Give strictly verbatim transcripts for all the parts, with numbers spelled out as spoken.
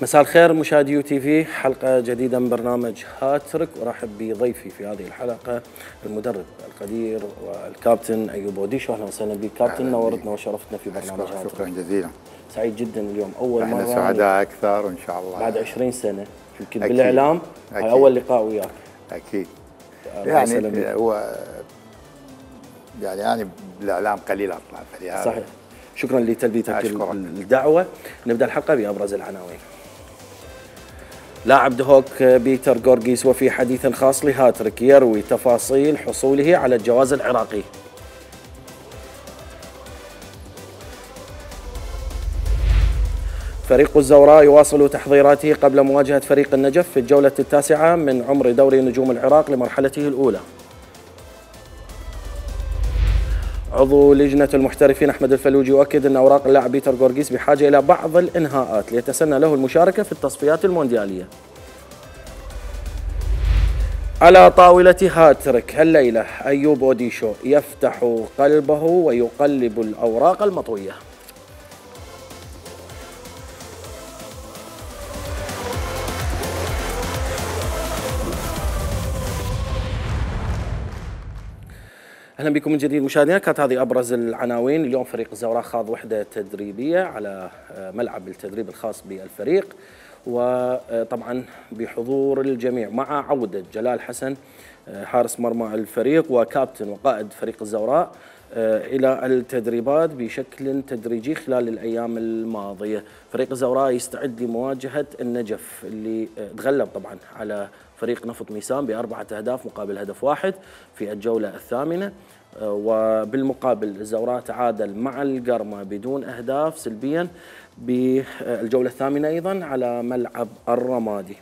مساء الخير مشاهدي يو تي في، حلقة جديدة من برنامج هاتريك، ورحب بضيفي في هذه الحلقة المدرب القدير والكابتن أيوب اوديشو. أهلا وسهلا بك كابتن، نورتنا وشرفتنا في برنامج هاتريك. شكرا جزيلا. سعيد جدا اليوم، أول مرة احنا سعداء أكثر وإن شاء الله بعد عشرين سنة يمكن أكيد. بالإعلام. أكيد. هاي أول لقاء وياك. أكيد. يعني هو يعني أنا بالإعلام قليل أطلع فلهذا. صحيح. شكرا لتلبيتك أشكرك. الدعوة. نبدأ الحلقة بأبرز العناوين. لاعب دهوك بيتر غورغيس وفي حديث خاص لهاتريك يروي تفاصيل حصوله على الجواز العراقي. فريق الزوراء يواصل تحضيراته قبل مواجهة فريق النجف في الجولة التاسعة من عمر دوري نجوم العراق لمرحلته الأولى. عضو لجنة المحترفين أحمد الفلوجي يؤكد أن أوراق اللاعب بيتر غورغيس بحاجة إلى بعض الإنهاءات ليتسنى له المشاركة في التصفيات المونديالية. على طاولة هاتريك الليلة أيوب اوديشو يفتح قلبه ويقلب الأوراق المطوية. اهلا بكم من جديد مشاهدينا. كانت هذه ابرز العناوين. اليوم فريق الزوراء خاض وحده تدريبيه على ملعب التدريب الخاص بالفريق، وطبعا بحضور الجميع مع عوده جلال حسن حارس مرمى الفريق وكابتن وقائد فريق الزوراء الى التدريبات بشكل تدريجي خلال الايام الماضيه. فريق الزوراء يستعد لمواجهه النجف اللي تغلب طبعا على فريق نفط ميسان بأربعة أهداف مقابل هدف واحد في الجولة الثامنة، وبالمقابل الزوراء تعادل مع القرمة بدون أهداف سلبيا بالجولة الثامنة أيضا على ملعب الرمادي.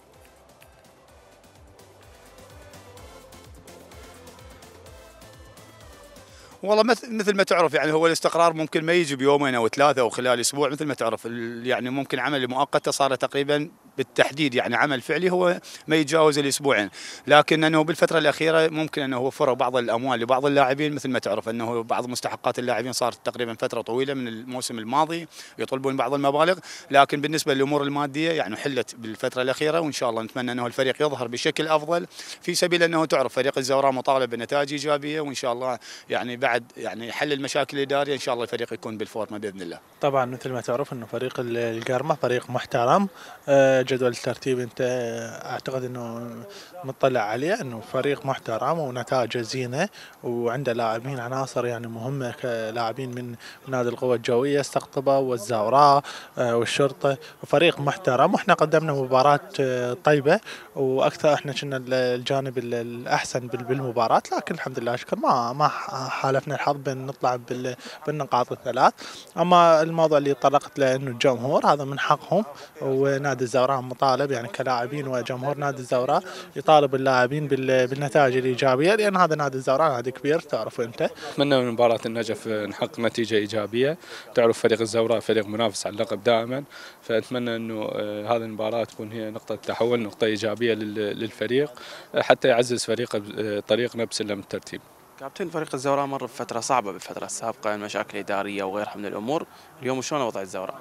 والله مثل مثل ما تعرف يعني هو الاستقرار ممكن ما يجي بيومين او ثلاثه او خلال اسبوع، مثل ما تعرف يعني ممكن عمل مؤقته صار تقريبا بالتحديد يعني عمل فعلي هو ما يتجاوز الاسبوعين، لكن انه بالفتره الاخيره ممكن انه وفروا بعض الاموال لبعض اللاعبين. مثل ما تعرف انه بعض مستحقات اللاعبين صارت تقريبا فتره طويله من الموسم الماضي يطلبون بعض المبالغ، لكن بالنسبه للامور الماديه يعني حلت بالفتره الاخيره، وان شاء الله نتمنى انه الفريق يظهر بشكل افضل في سبيل انه تعرف فريق الزوراء مطالب بنتائج ايجابيه، وان شاء الله يعني بعد يعني حل المشاكل الاداريه ان شاء الله الفريق يكون بالفورمه باذن الله. طبعا مثل ما تعرف انه فريق القرمه فريق محترم، جدول الترتيب انت اعتقد انه مطلع عليه انه فريق محترم ونتائجه زينه وعنده لاعبين عناصر يعني مهمه كلاعبين من نادي القوى الجويه استقطبه والزوراء والشرطه، وفريق محترم. واحنا قدمنا مباراه طيبه واكثر احنا كنا الجانب الاحسن بالمباراه، لكن الحمد لله شكر ما ما حالفنا الحظ بان نطلع بالنقاط الثلاث. اما الموضوع اللي طرقت له انه الجمهور هذا من حقهم، ونادي الزوراء مطالب يعني كلاعبين وجمهور نادي الزوراء يطالب اللاعبين بالنتائج الايجابيه، لان هذا نادي الزوراء نادي كبير تعرف انت. اتمنى من مباراه النجف نحقق نتيجه ايجابيه، تعرف فريق الزوراء فريق منافس على اللقب دائما، فاتمنى انه هذه المباراه تكون هي نقطه تحول، نقطه ايجابيه للفريق حتى يعزز فريق طريقنا بسلم الترتيب. كابتن، فريق الزوراء مر بفترة صعبة بالفترة السابقة، مشاكل إدارية وغيرها من الأمور، اليوم شلون وضع الزوراء؟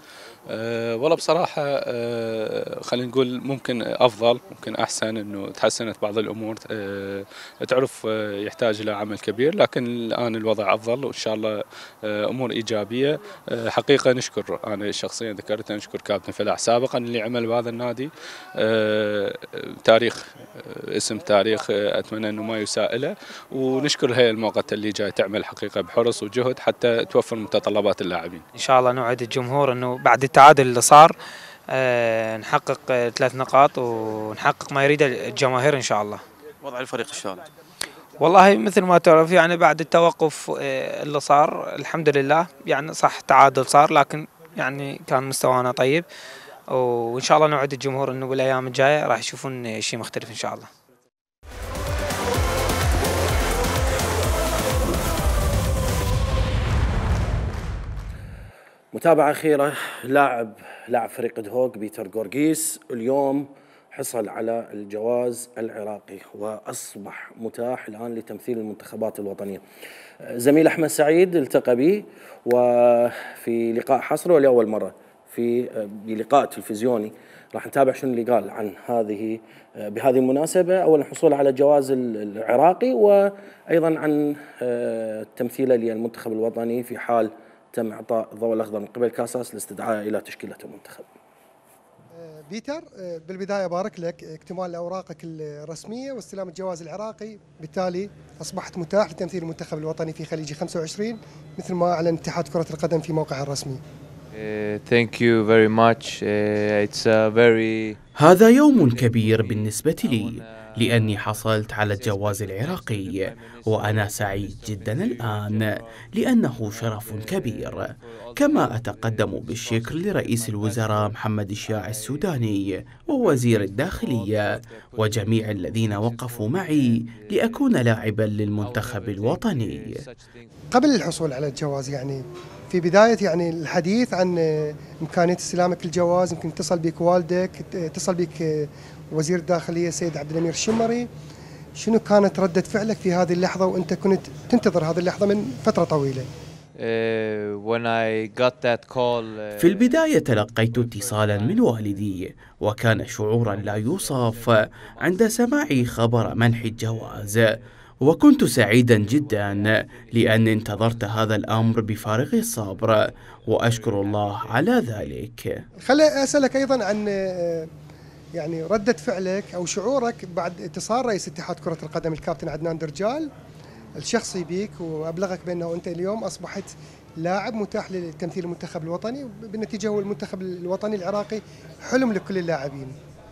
أه والله بصراحة أه خلينا نقول ممكن أفضل، ممكن أحسن، إنه تحسنت بعض الأمور. أه تعرف أه يحتاج إلى عمل كبير، لكن الآن الوضع أفضل وإن شاء الله أه أمور إيجابية. أه حقيقة نشكر، أنا شخصيا ذكرت نشكر كابتن فلاح سابقا اللي عمل بهذا النادي. أه تاريخ أه اسم تاريخ، أه أتمنى إنه ما يساء له، ونشكر الهيئة المؤقتة اللي جاي تعمل حقيقة بحرص وجهد حتى توفر متطلبات اللاعبين. إن شاء الله نوعد الجمهور إنه بعد التعادل اللي صار آه نحقق آه ثلاث نقاط ونحقق ما يريده الجماهير إن شاء الله. وضع الفريق شلون؟ والله مثل ما تعرف يعني بعد التوقف آه اللي صار الحمد لله يعني صح تعادل صار، لكن يعني كان مستوانا طيب، وإن شاء الله نوعد الجمهور إنه بالأيام الجاية راح يشوفون شيء مختلف إن شاء الله. متابعة أخيرة. لاعب لاعب فريق دهوك بيتر غورغيس اليوم حصل على الجواز العراقي وأصبح متاح الآن لتمثيل المنتخبات الوطنية. زميل أحمد سعيد التقى به وفي لقاء حصري ولأول مرة في بلقاء تلفزيوني راح نتابع شنو اللي قال عن هذه بهذه المناسبة. أولا حصوله على الجواز العراقي، وأيضا عن تمثيله للمنتخب الوطني في حال تم إعطاء الضوء الأخضر من قبل كاساس لاستدعائه إلى تشكيلة المنتخب. بيتر، بالبداية أبارك لك اكتمال أوراقك الرسمية واستلام الجواز العراقي، بالتالي أصبحت متاح لتمثيل المنتخب الوطني في خليجي خمسة وعشرين مثل ما أعلن اتحاد كرة القدم في موقعه الرسمي. Thank you very much. It's a very هذا يوم كبير بالنسبة لي لأني حصلت على الجواز العراقي، وأنا سعيد جدا الآن لأنه شرف كبير. كما أتقدم بالشكر لرئيس الوزراء محمد الشياع السوداني ووزير الداخلية وجميع الذين وقفوا معي لأكون لاعبا للمنتخب الوطني. قبل الحصول على الجواز، يعني في بداية يعني الحديث عن إمكانية استلامك الجواز، يمكن اتصل بك والدك، اتصل بك وزير الداخلية سيد عبد الأمير الشمري، شنو كانت ردة فعلك في هذه اللحظة وأنت كنت تنتظر هذه اللحظة من فترة طويلة؟ when I got that call في البداية تلقيت اتصالا من والدي، وكان شعورا لا يوصف عند سماعي خبر منح الجواز، وكنت سعيدا جدا لأني انتظرت هذا الأمر بفارغ الصبر، وأشكر الله على ذلك. خلي أسألك أيضا عن يعني ردة فعلك أو شعورك بعد اتصال رئيس اتحاد كرة القدم الكابتن عدنان درجال الشخصي بيك، وأبلغك بأنه أنت اليوم أصبحت لاعب متاح لتمثيل المنتخب الوطني، بالنتيجة هو المنتخب الوطني العراقي حلم لكل اللاعبين.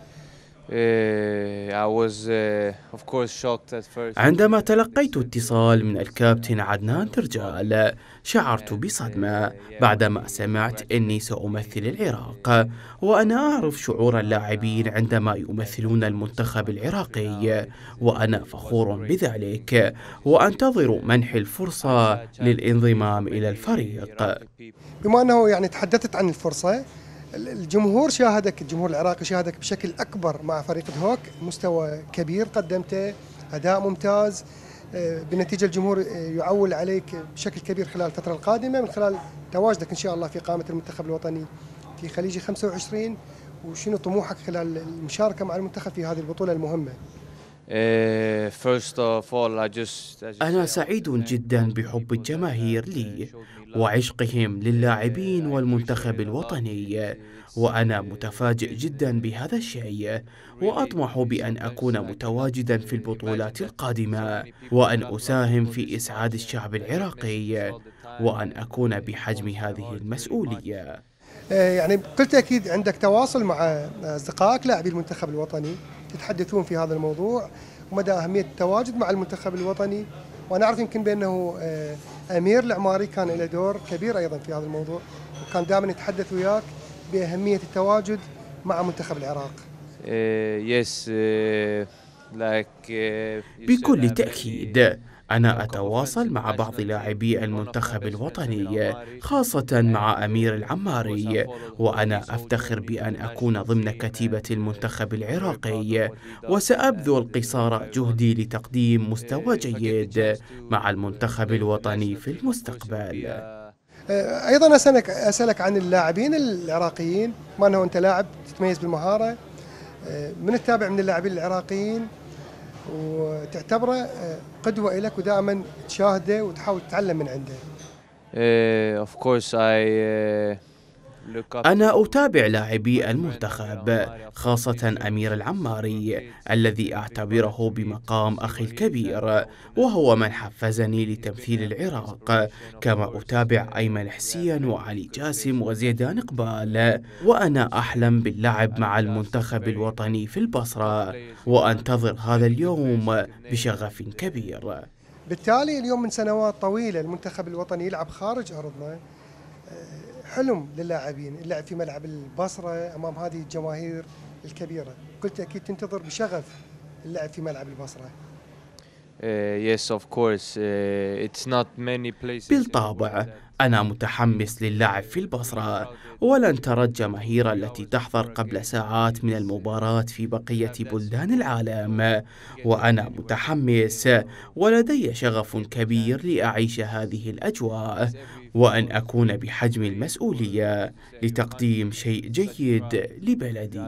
عندما تلقيت اتصال من الكابتن عدنان درجال شعرت بصدمة بعدما سمعت أني سأمثل العراق، وأنا أعرف شعور اللاعبين عندما يمثلون المنتخب العراقي، وأنا فخور بذلك وأنتظر منح الفرصة للانضمام إلى الفريق. بما أنه يعني تحدثت عن الفرصة، الجمهور شاهدك، الجمهور العراقي شاهدك بشكل أكبر مع فريق دهوك، مستوى كبير قدمته، أداء ممتاز، بالنتيجة الجمهور يعول عليك بشكل كبير خلال الفترة القادمة من خلال تواجدك إن شاء الله في قائمة المنتخب الوطني في خليجي خمسة وعشرين. وشنو طموحك خلال المشاركة مع المنتخب في هذه البطولة المهمة؟ أنا سعيد جدا بحب الجماهير لي وعشقهم للاعبين والمنتخب الوطني، وأنا متفاجئ جدا بهذا الشيء، وأطمح بأن أكون متواجدا في البطولات القادمة، وأن أساهم في إسعاد الشعب العراقي، وأن أكون بحجم هذه المسؤولية. يعني بكل تأكيد عندك تواصل مع أصدقائك لاعبي المنتخب الوطني، تتحدثون في هذا الموضوع ومدى أهمية التواجد مع المنتخب الوطني، وأنا أعرف يمكن بأنه أمير العماري كان له دور كبير أيضا في هذا الموضوع، وكان دائما يتحدث وياك بأهمية التواجد مع منتخب العراق. yes like بكل تأكيد أنا أتواصل مع بعض لاعبي المنتخب الوطني، خاصة مع أمير العماري، وأنا أفتخر بأن أكون ضمن كتيبة المنتخب العراقي، وسأبذل قصارى جهدي لتقديم مستوى جيد مع المنتخب الوطني في المستقبل. أيضا أسألك, أسألك عن اللاعبين العراقيين، ما أنه أنت لاعب تتميز بالمهارة، من التابع من اللاعبين العراقيين وتعتبره قدوة لك ودائما تشاهده وتحاول تتعلم من عنده؟ uh, of course I uh, أنا أتابع لاعبي المنتخب، خاصة أمير العماري الذي أعتبره بمقام أخي الكبير، وهو من حفزني لتمثيل العراق. كما أتابع أيمن حسين وعلي جاسم وزيدان إقبال، وأنا أحلم باللعب مع المنتخب الوطني في البصرة، وأنتظر هذا اليوم بشغف كبير. بالتالي اليوم من سنوات طويلة المنتخب الوطني يلعب خارج أرضنا، حلم للاعبين اللعب في ملعب البصرة أمام هذه الجماهير الكبيرة، كل تأكيد تنتظر بشغف اللعب في ملعب البصرة. yes, of course. Uh, it's not many places. بالطبع أنا متحمس للعب في البصرة، ولن ترى الجماهير التي تحضر قبل ساعات من المباراة في بقية بلدان العالم، وأنا متحمس ولدي شغف كبير لأعيش هذه الأجواء وأن أكون بحجم المسؤولية لتقديم شيء جيد لبلدي.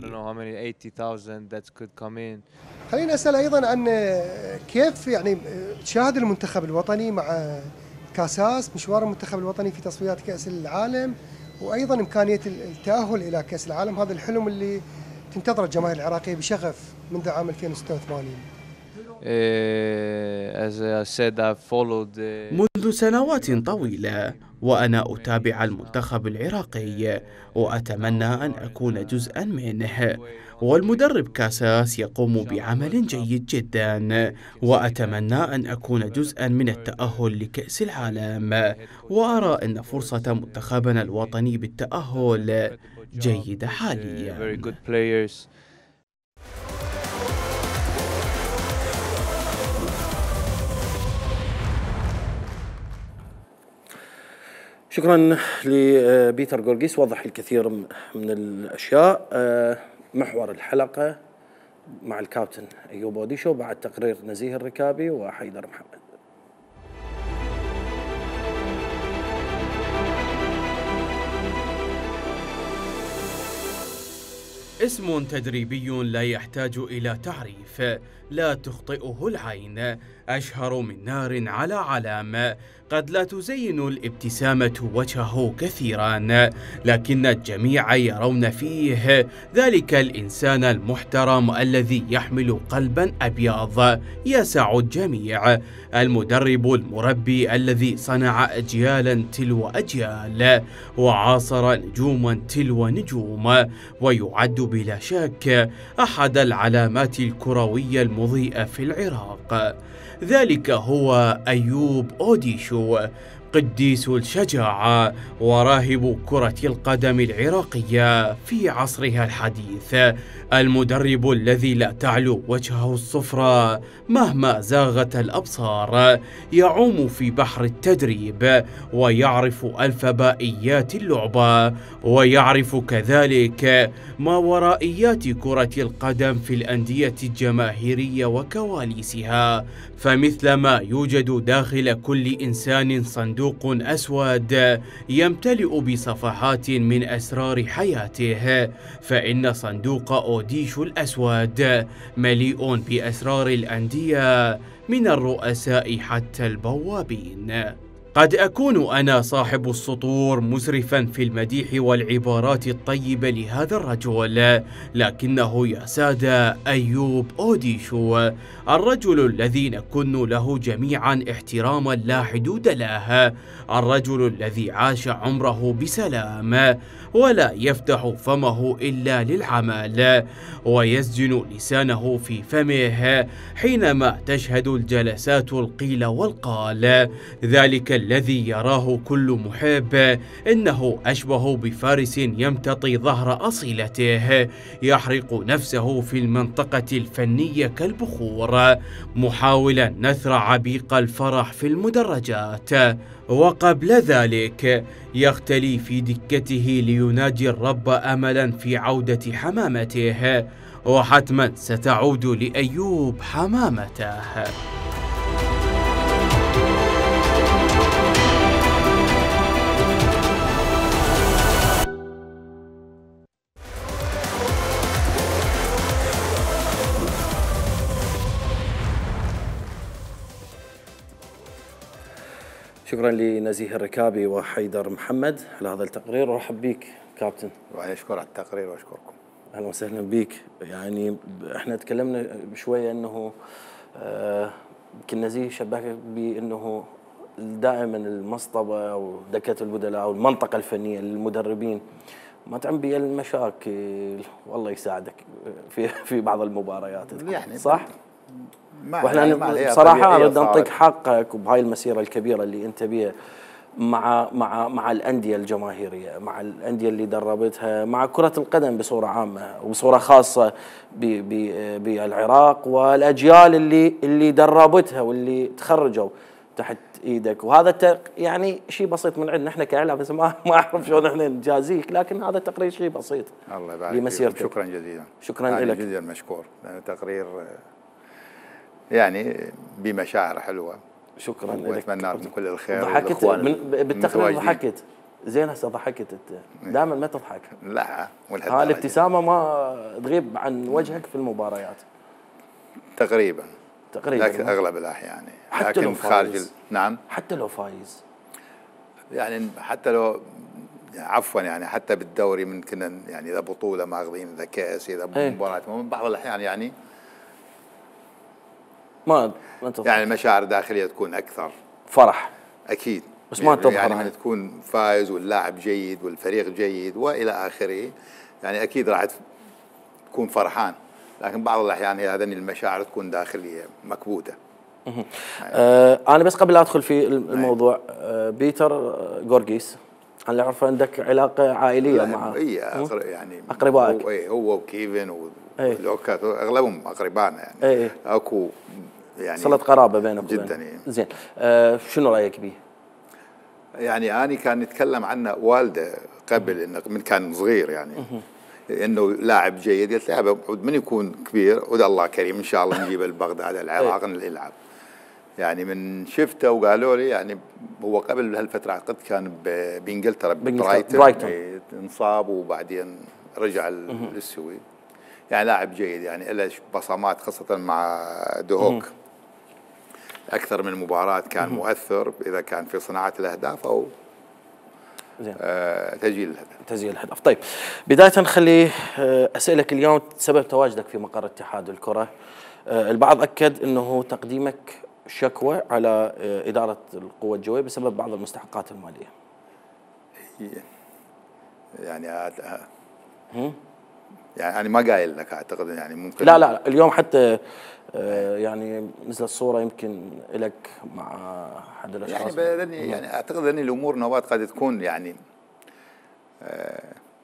خلينا أسأل أيضا عن كيف يعني تشاهد المنتخب الوطني مع كاساس، مشوار المنتخب الوطني في تصفيات كأس العالم، وأيضا إمكانية التأهل إلى كأس العالم، هذا الحلم اللي تنتظره الجماهير العراقية بشغف منذ عام ألفين وستة وثمانين. منذ سنوات طويلة وأنا أتابع المنتخب العراقي وأتمنى أن أكون جزءا منه، والمدرب كاساس يقوم بعمل جيد جدا، وأتمنى أن أكون جزءا من التأهل لكأس العالم، وأرى أن فرصة منتخبنا الوطني بالتأهل جيدة حاليا. شكرا لبيتر جورجيس، وضح الكثير من الأشياء. محور الحلقة مع الكابتن أيوب أوديشو بعد تقرير نزيه الركابي وحيدر محمد. اسم تدريبي لا يحتاج إلى تعريف، لا تخطئه العين، أشهر من نار على علام، قد لا تزين الابتسامة وجهه كثيرا، لكن الجميع يرون فيه ذلك الإنسان المحترم الذي يحمل قلبا أبيض يسع الجميع، المدرب المربي الذي صنع أجيالا تلو أجيال وعاصر نجوما تلو نجوم، ويعد بلا شك أحد العلامات الكروية المضيئة في العراق. ذلك هو أيوب أوديشو، قديس الشجاعة وراهب كرة القدم العراقية في عصرها الحديث، المدرب الذي لا تعلو وجهه الصفرة مهما زاغت الأبصار، يعوم في بحر التدريب ويعرف ألفبائيات اللعبة، ويعرف كذلك ما ورائيات كرة القدم في الأندية الجماهيرية وكواليسها، فمثلما يوجد داخل كل إنسان صندوق أسود يمتلئ بصفحات من أسرار حياته، فإن صندوق أوديشو الأسود مليء بأسرار الأندية من الرؤساء حتى البوابين. قد أكون أنا صاحب السطور مسرفا في المديح والعبارات الطيبة لهذا الرجل، لكنه يا سادة أيوب أوديشو الرجل الذي نكن له جميعا احتراما لا حدود له، الرجل الذي عاش عمره بسلام ولا يفتح فمه إلا للعمل، ويسجن لسانه في فمه حينما تشهد الجلسات القيل والقال، ذلك الذي يراه كل محب إنه أشبه بفارس يمتطي ظهر أصيلته، يحرق نفسه في المنطقة الفنية كالبخور محاولا نثر عبيق الفرح في المدرجات، وقبل ذلك يختلي في دكته ليناجي الرب أملا في عودة حمامته، وحتما ستعود لأيوب حمامته. شكرا لنزيه الركابي وحيدر محمد على هذا التقرير، ورحب بك كابتن. وأشكر على التقرير وأشكركم. أهلا وسهلا بك. يعني احنا تكلمنا بشوية أنه يمكن نزيه شبهك بأنه دائما المصطبة ودكة البدلاء والمنطقة الفنية للمدربين ما تعبي المشاكل، والله يساعدك في في بعض المباريات يعني صح؟ واحنا بصراحه اريد نعطيك حقك وبهاي المسيره الكبيره اللي انت بيها مع مع مع الانديه الجماهيريه، مع الانديه اللي دربتها، مع كره القدم بصوره عامه وبصوره خاصه بالعراق والاجيال اللي اللي دربتها واللي تخرجوا تحت ايدك. وهذا يعني شيء بسيط من عندنا احنا كاعلام، بس ما ما اعرف شلون احنا نجازيك، لكن هذا تقرير شيء بسيط. الله يبارك لمسيرتك. شكرا جزيلا. شكرا لك جزيلا مشكور، لأنه تقرير يعني بمشاعر حلوه. شكرا لك، واتمنى لكم كل الخير. ضحكت بالتقرير، ضحكت زين. هسه ضحكت انت دائما ما تضحك. لا، هاي الابتسامه ما تغيب عن وجهك في المباريات تقريبا تقريبا لكن اغلب الاحيان. حتى لو خارج ال... نعم حتى لو فايز، يعني حتى لو عفوا يعني حتى بالدوري ممكن يعني اذا بطوله ماخذين، اذا كاس، اذا مباراه، بعض الاحيان يعني ما ما تظهر. يعني المشاعر الداخليه تكون اكثر فرح اكيد، بس ما تظهر يعني من تكون فايز واللاعب جيد والفريق جيد والى اخره، يعني اكيد راح تكون فرحان، لكن بعض الاحيان هذه المشاعر تكون داخليه مكبوته. آه انا بس قبل لا ادخل في الموضوع، آه بيتر غورغيس انا اللي اعرفه عندك علاقه عائليه معه. اي يعني اقربائك. هو, هو وكيفن ولوكا اغلبهم اقربائنا يعني. أي. اكو يعني صلة قرابه بينكم جدا. إيه. زين، آه شنو رايك به؟ يعني اني كان يتكلم عنه والده قبل، انه من كان صغير يعني انه لاعب جيد، قلت له من يكون كبير وده الله كريم ان شاء الله نجيبه لبغداد العراق يلعب. يعني من شفته وقالوا لي يعني هو قبل هالفتره اعتقد كان بانجلترا برايتون، انصاب وبعدين رجع للسويد. يعني لاعب جيد، يعني له بصمات خاصه مع دهوك. اكثر من مباراه كان مؤثر، اذا كان في صناعه الاهداف او زين. آه تسجيل الهدف. تسجيل الهدف. طيب بدايه خلي اسالك اليوم سبب تواجدك في مقر اتحاد الكره. آه البعض اكد انه تقديمك شكوى على آه اداره القوى الجويه بسبب بعض المستحقات الماليه. يعني آه يعني انا ما قايل لك اعتقد يعني ممكن. لا لا اليوم حتى آه يعني نزلت صوره يمكن لك مع احد الاشخاص. يعني يعني اعتقد ان الامور نوبات قد تكون يعني آه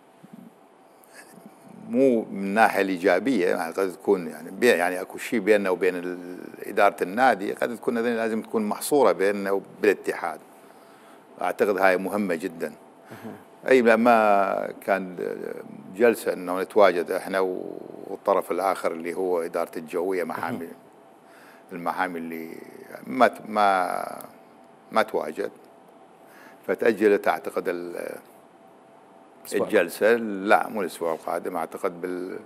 مو من الناحيه الايجابيه، يعني قد تكون يعني يعني اكو شيء بيننا وبين اداره النادي، قد تكون لازم تكون محصوره بيننا وبالاتحاد. اعتقد هاي مهمه جدا. اي لما كان جلسه انه نتواجد احنا والطرف الاخر اللي هو اداره الجويه، محامي المحامي اللي ما ما ما تواجد، فتاجلت اعتقد الجلسه. لا مو الاسبوع القادم، اعتقد بال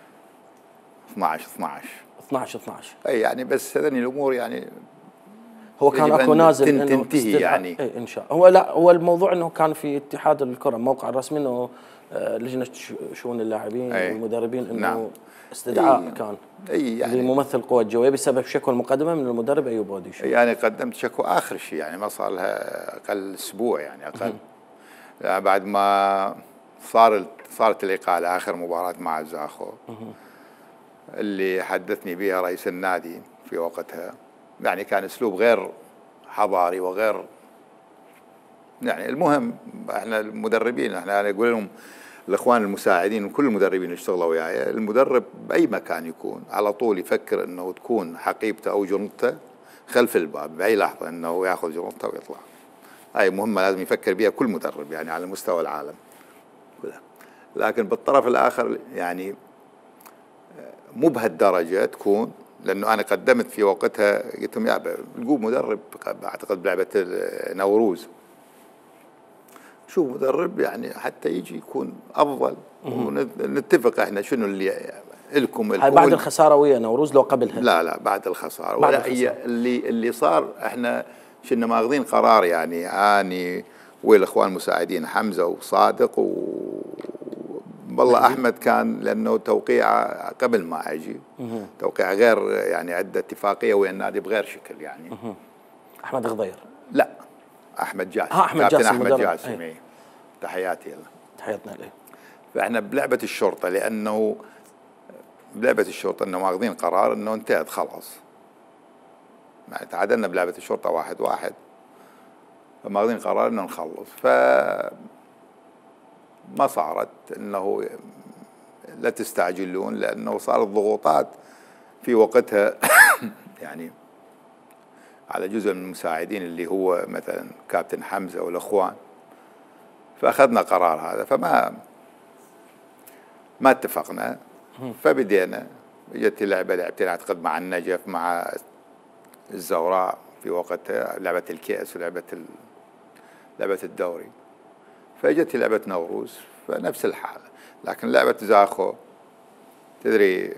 اثنعش اثنعش اثنعش اثنعش. اي يعني بس هذني الامور يعني هو كان اكو نازل انه تنتهي يعني. اي ان شاء الله. هو لا هو الموضوع انه كان في اتحاد الكره الموقع الرسمي انه لجنه شؤون اللاعبين والمدربين انه نعم. استدعاء أي كان اي يعني لممثل قوى الجويه بسبب شكوى المقدمه من المدرب ايوب اوديش. يعني قدمت شكوى اخر شيء، يعني ما صار لها اقل اسبوع يعني اقل. يعني بعد ما صار صارت الاقاله اخر مباراه مع الزاخو اللي حدثني بها رئيس النادي في وقتها، يعني كان اسلوب غير حضاري وغير يعني. المهم احنا المدربين احنا انا اقول لهم الاخوان المساعدين وكل المدربين اللي اشتغلوا وياي، المدرب باي مكان يكون على طول يفكر انه تكون حقيبته او جرنته خلف الباب باي لحظه، انه ياخذ جرنته ويطلع. هاي مهمه لازم يفكر بها كل مدرب يعني على مستوى العالم كلها. لكن بالطرف الاخر يعني مو بهالدرجه تكون، لانه انا قدمت في وقتها قلت لهم يا لقوا مدرب اعتقد بلعبه نوروز، شوف مدرب يعني حتى يجي يكون افضل ونتفق احنا شنو اللي لكم. هاي بعد الخساره ويا نوروز لو قبلها؟ لا لا بعد الخساره. بعد ولا الخسارة. اللي اللي صار احنا كنا ماخذين قرار يعني اني والاخوان المساعدين حمزه وصادق و والله احمد كان لانه توقيعه قبل ما اجي توقيعه غير يعني عنده اتفاقيه ويا النادي بغير شكل يعني. احمد غضير؟ لا احمد جاسم. ها احمد جاسم احمد جاسم. اي تحياتي له. تحياتنا له. فاحنا بلعبه الشرطه، لانه بلعبه الشرطه انه ماخذين قرار انه انتهت خلاص. يعني تعادلنا بلعبه الشرطه واحد واحد فماخذين قرار ان نخلص. ف ما صارت انه لا تستعجلون، لانه صارت ضغوطات في وقتها يعني على جزء من المساعدين اللي هو مثلا كابتن حمزه والاخوان، فاخذنا قرار هذا، فما ما اتفقنا. فبدينا اجت لعبه لعبتين اعتقد مع النجف مع الزوراء في وقتها، لعبه الكأس ولعبه ال... لعبه الدوري. فاجت لعبه نوروز فنفس الحاله. لكن لعبه زاخو تدري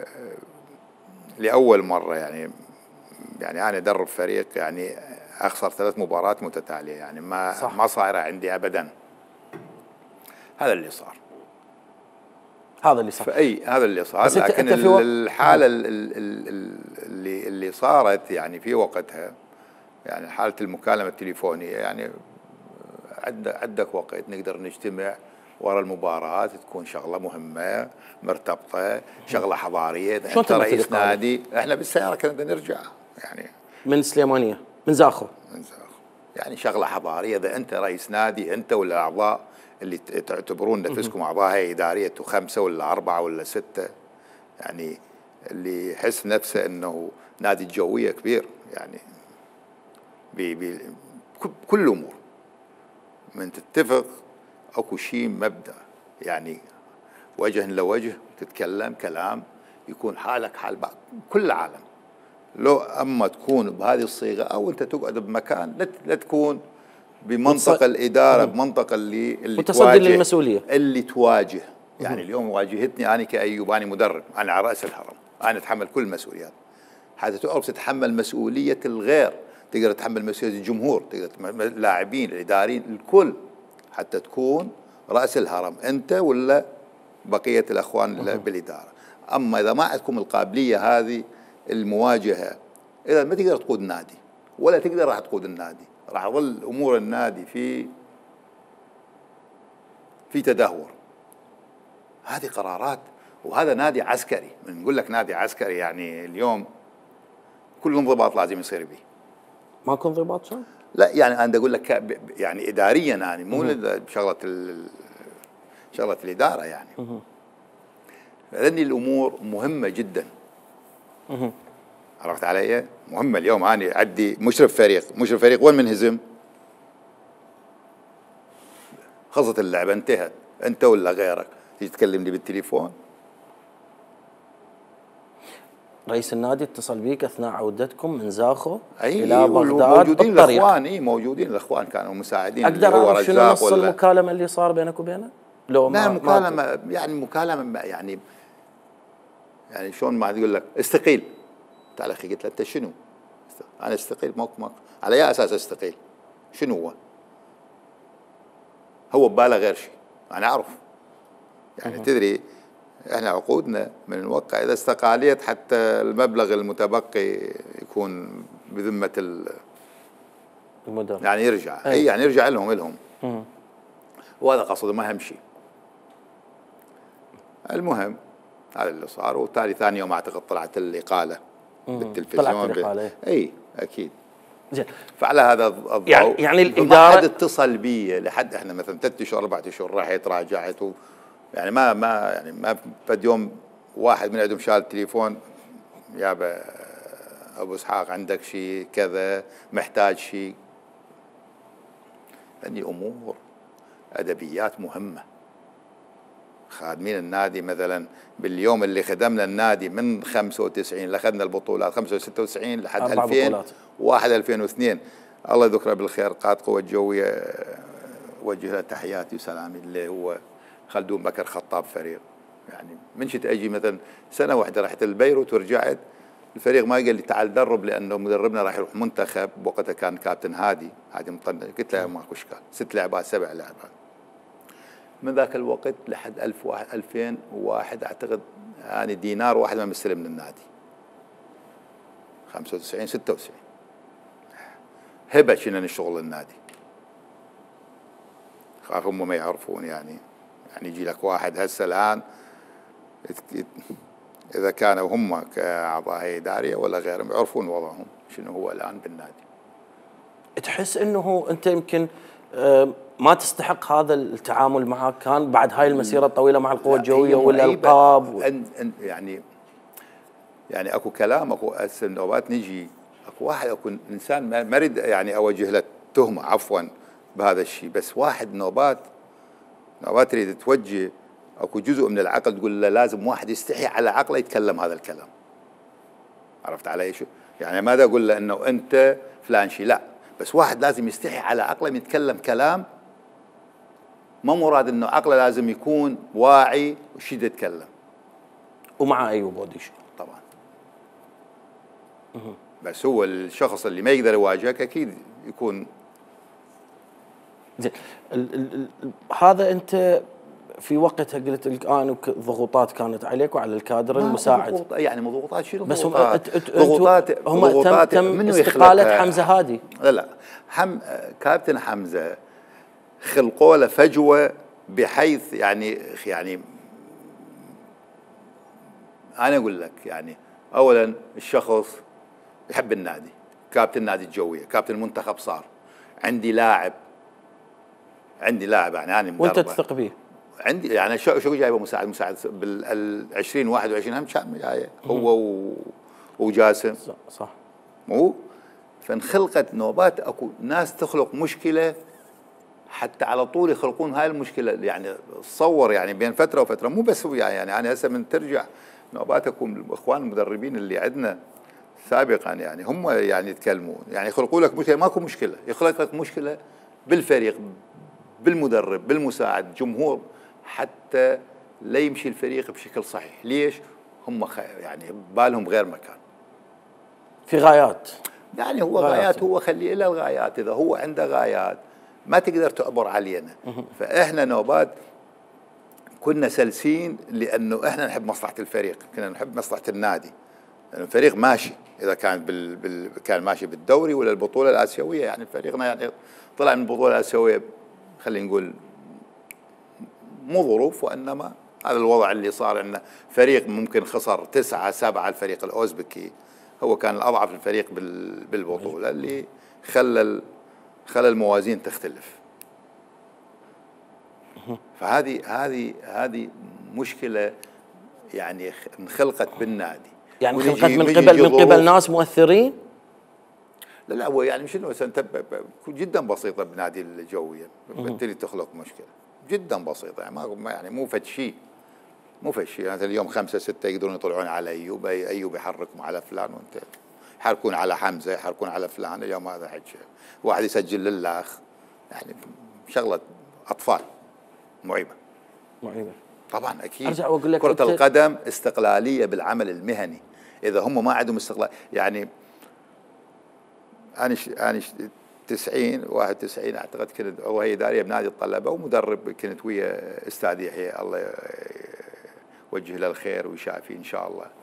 لاول مره يعني يعني انا ادرب فريق يعني اخسر ثلاث مباريات متتاليه، يعني ما صح. ما صايره عندي ابدا. هذا اللي صار. هذا اللي صار. فاي هذا اللي صار. لكن انت الحاله اللي اللي صارت يعني في وقتها، يعني حاله المكالمه التليفونيه، يعني عندك عندك وقت نقدر نجتمع ورا المباراه، تكون شغله مهمه مرتبطه، شغله حضاريه. انت رئيس نادي، احنا بالسياره كنا نرجع يعني من سليمانيه من زاخو من زاخو يعني شغله حضاريه. اذا انت رئيس نادي انت ولا الاعضاء اللي تعتبرون نفسكم اعضاء هيئه اداريه خمسه ولا اربعه ولا سته، يعني اللي يحس نفسه انه نادي الجويه كبير، يعني بكل الامور من تتفق اكو شيء مبدا، يعني وجه لوجه تتكلم كلام يكون حالك حال بعض كل العالم. لو اما تكون بهذه الصيغه او انت تقعد بمكان لا تكون بمنطقه الاداره، بمنطقه اللي اللي متصدي للمسؤوليه اللي تواجه. يعني اليوم واجهتني انا كايوب، انا مدرب، انا على راس الهرم، انا اتحمل كل المسؤوليات. حتى تعرف تتحمل مسؤوليه الغير، تقدر تتحمل مسؤوليه الجمهور، تقدر اللاعبين، الاداريين، الكل، حتى تكون راس الهرم انت ولا بقيه الاخوان بالاداره. اما اذا ما عندكم القابليه هذه المواجهه، اذا ما تقدر تقود النادي ولا تقدر راح تقود النادي، راح يظل امور النادي في في تدهور. هذه قرارات، وهذا نادي عسكري. من نقول لك نادي عسكري يعني اليوم كل انضباط لازم يصير به. ماكو انضباط شو؟ لا يعني انا اقول لك يعني اداريا، يعني مو بشغله شغله الاداره يعني. لان الامور مهمه جدا. عرفت علي؟ مهمه. اليوم انا عندي مشرف فريق، مشرف فريق وين منهزم؟ خلصت اللعبه انتهت، انت ولا غيرك تيجي تكلمني بالتليفون. رئيس النادي اتصل بيك اثناء عودتكم من زاخو أي الى بغداد موجودين الاخوان. اي موجودين الاخوان كانوا مساعدين. اقدر اعرف شنو نص المكالمه اللي صار بينك وبينه؟ لو ما مكالمه يعني مكالمه يعني يعني شلون ما تقول لك استقيل. تعال اخي، قلت له انت شنو؟ انا استقيل؟ ماكو ماكو. على اي اساس استقيل؟ شنو هو؟ هو بباله غير شيء، انا اعرف. يعني تدري احنا عقودنا من نوقع اذا استقاليت حتى المبلغ المتبقي يكون بذمه المدرب، يعني يرجع. اي أي يعني يرجع لهم لهم. وهذا قصده ما اهم شيء. المهم هذا اللي صار. وتالي ثاني يوم اعتقد طلعت الاقاله بالتلفزيون. طلعت الاقاله. اي اكيد. زين. فعلى هذا الضوء يعني يعني الاداره ما حد اتصل بي لحد احنا مثلا ثلاث اشهر اربع اشهر راحت راجعت و يعني ما ما يعني ما فد يوم واحد من عندهم شال التليفون، يابا ابو اسحاق عندك شيء كذا، محتاج شيء. لاني امور ادبيات مهمه. خادمين النادي مثلا باليوم اللي خدمنا النادي من خمسة وتسعين اللي اخذنا البطولات خمسة وستة وتسعين لحد ألفين وواحد ألفين واثنين، الله يذكره بالخير، قائد قوة جوية وجه له تحياتي وسلامي اللي هو خلدون بكر خطاب فريق. يعني من شئت اجي مثلا سنه واحده رحت البيروت ورجعت، الفريق ما قال لي تعال درب لانه مدربنا راح يروح منتخب. بوقتها كان كابتن هادي هادي مطنع. قلت له ماكو اشكال، ست لعبات سبع لعبات. من ذاك الوقت لحد ألف وواحد ألفين وواحد اعتقد يعني دينار واحد ما مستلم من النادي. خمسة وتسعين ستة وتسعين هبه شنو الشغل النادي. خاف هم ما يعرفون يعني. يعني يجي لك واحد هسه الان اذا كانوا هم كاعضاء هيئه اداريه ولا غيرهم يعرفون وضعهم شنو هو الان بالنادي. تحس انه انت يمكن ما تستحق هذا التعامل معك كان بعد هاي المسيره الطويله مع القوى الجويه والالقاب؟ و... يعني يعني اكو كلام، اكو هسه النوبات نجي اكو واحد، اكو انسان ما اريد يعني اوجه له تهمه عفوا بهذا الشيء، بس واحد نوبات نوبات تريد توجه، اكو جزء من العقل تقول له لازم واحد يستحي على عقله يتكلم هذا الكلام. عرفت علي شو؟ يعني ما دا اقول له انه انت فلان شيء، لا، بس واحد لازم يستحي على عقله يتكلم كلام، ما مراد انه عقله لازم يكون واعي وشي يتكلم. ومع ايوب بوديش طبعا. بس هو الشخص اللي ما يقدر يواجهك اكيد يكون زين. هذا انت في وقتها قلت الان الضغوطات كانت عليك وعلى الكادر المساعد، يعني ضغوطات شنو بس ضغوطات؟ ضغوطات هم ضغوطات تم, تم استقالة حمزة هادي. لا لا حم كابتن حمزة خلقوا له فجوة بحيث يعني يعني انا اقول لك يعني اولا الشخص يحب النادي، كابتن نادي الجوية، كابتن المنتخب، صار عندي لاعب عندي لاعب يعني انا وانت تثق به؟ عندي يعني شو شو جايبه مساعد مساعد بال ألفين وواحد وعشرين هم كان جاي هو و... وجاسم، صح مو فانخلقت نوبات، اكو ناس تخلق مشكله حتى على طول يخلقون هاي المشكله، يعني تصور يعني بين فتره وفتره، مو بس يعني, يعني انا هسه من ترجع نوبات اكو الاخوان المدربين اللي عندنا سابقا يعني هم يعني يتكلمون يعني يخلقوا لك مشكله، ماكو مشكله، يخلق لك مشكله بالفريق، بالمدرب، بالمساعد، جمهور، حتى لا يمشي الفريق بشكل صحيح. ليش؟ هم يعني بالهم غير مكان، في غايات، يعني هو غايات, غايات هو خليه له الغايات، اذا هو عنده غايات ما تقدر تعبر علينا. فاحنا نوبات كنا سلسين لانه احنا نحب مصلحه الفريق، كنا نحب مصلحه النادي، لأن الفريق ماشي، اذا كان بال... بال... كان ماشي بالدوري ولا البطوله الاسيويه، يعني فريقنا يعني طلع من البطوله الاسيويه خلينا نقول مو ظروف، وانما هذا الوضع اللي صار، انه فريق ممكن خسر تسعة سبعة، الفريق الاوزبكي هو كان الاضعف الفريق بال... بالبطوله، اللي خلى خلى الموازين تختلف. فهذه هذه هذه مشكله يعني انخلقت بالنادي، يعني انخلقت من قبل من قبل ناس مؤثرين. لا لا هو يعني مش انه انت جدا بسيطه بنادي الجويه بالتالي تخلق مشكله جدا بسيطه، يعني ما يعني مو فد شيء مو فد شيء يعني اليوم خمسه سته يقدرون يطلعون على ايوب، ايوب يحركهم على فلان، وانت يحركون على حمزه، يحركون على فلان. اليوم هذا حكي واحد يسجل للاخ، يعني شغله اطفال معيبه معيبه طبعا. اكيد ارجع واقول لك كره القدم استقلاليه بالعمل المهني، اذا هم ما عندهم استقلال يعني انا انا تسعين واحد وتسعين اعتقد كنت عضو هيئه اداريه بنادي الطلبه، ومدرب كنت ويا استاذ يحيى الله يوجه له الخير ويشافيه ان شاء الله،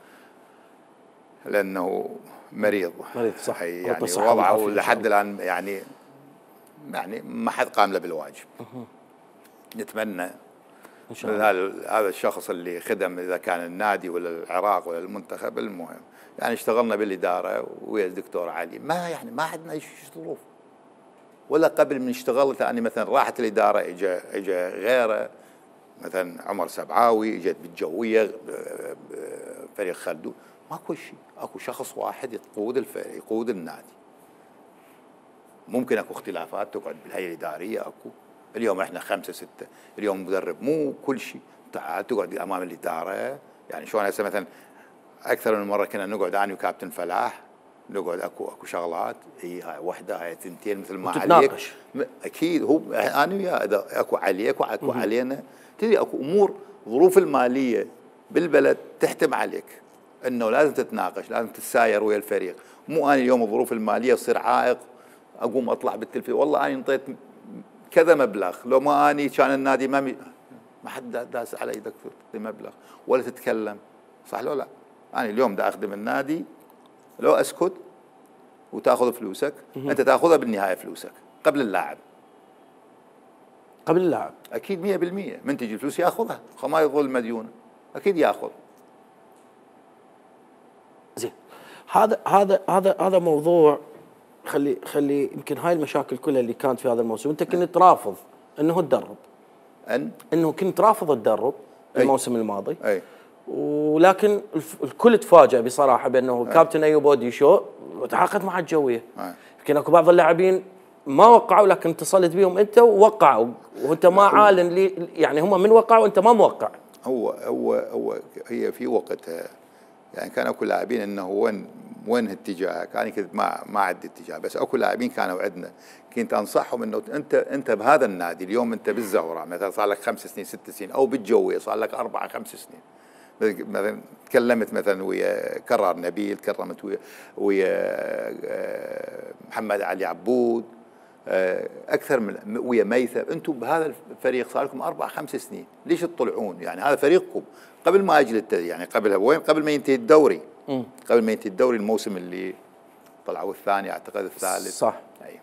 لانه مريض مريض صح، يعني وضعه لحد الان يعني يعني ما حد قام له بالواجب. نتمنى ان شاء الله هذا الشخص اللي خدم اذا كان النادي ولا العراق ولا المنتخب، المهم يعني اشتغلنا بالاداره ويا الدكتور علي، ما يعني ما عندنا اي ظروف، ولا قبل من اشتغلت يعني مثلا راحت الاداره اجى اجى غيره، مثلا عمر سبعاوي اجت بالجويه فريق خلدون، ماكو شيء، اكو شخص واحد يقود الفريق يقود النادي. ممكن اكو اختلافات تقعد بالهيئه الاداريه، اكو اليوم احنا خمسه سته، اليوم مدرب مو كل شيء، تعال تقعد امام الاداره، يعني شلون هسه مثلا اكثر من مره كنا نقعد انا وكابتن فلاح نقعد اكو اكو شغلات، هي هاي وحده هاي ثنتين مثل ما عليك اكيد، هو انا وياه اذا اكو عليك واكو علينا، تدري اكو امور ظروف الماليه بالبلد تحتم عليك انه لازم تتناقش، لازم تتساير ويا الفريق، مو انا اليوم الظروف الماليه تصير عائق اقوم اطلع بالتلفزيون والله انا انطيت كذا مبلغ، لو ما اني كان النادي ما مي... ما حد داس على يدك في مبلغ ولا تتكلم، صح لو لا؟ انا اليوم دا اخدم النادي، لو اسكت وتاخذ فلوسك انت تاخذها بالنهايه فلوسك قبل اللاعب، قبل اللاعب اكيد مئة بالمئة من تجي الفلوس ياخذها، ما يظل مديون اكيد ياخذ. زين، هذا هذا هذا هذا موضوع خلي خلي يمكن هاي المشاكل كلها اللي كانت في هذا الموسم انت كنت رافض انه تدرب ان انه كنت رافض تدرب الموسم الماضي اي ولكن الكل تفاجأ بصراحه بانه كابتن ايوب اوديشو تعاقد مع الجويه. يمكن اكو بعض اللاعبين ما وقعوا لكن اتصلت بهم انت ووقعوا وانت ما عالن لي يعني هم من وقعوا وانت ما موقع. هو هو هو هي في وقتها يعني كان اكو لاعبين انه وين وين اتجاهك؟ انا كنت ما ما عندي اتجاه بس اكو لاعبين كانوا عندنا كنت انصحهم انه انت انت بهذا النادي اليوم انت بالزهره مثلا صار لك خمس سنين ست سنين او بالجويه صار لك اربع خمس سنين مثلا تكلمت مثلا ويا كرار نبيل تكرمت ويا ويا محمد علي عبود اكثر من ويا ميثم انتم بهذا الفريق صار لكم اربع خمس سنين ليش تطلعون يعني هذا فريقكم قبل ما اجي يعني قبل وين قبل ما ينتهي الدوري م. قبل ما ينتهي الدوري الموسم اللي طلعوا الثاني اعتقد الثالث صح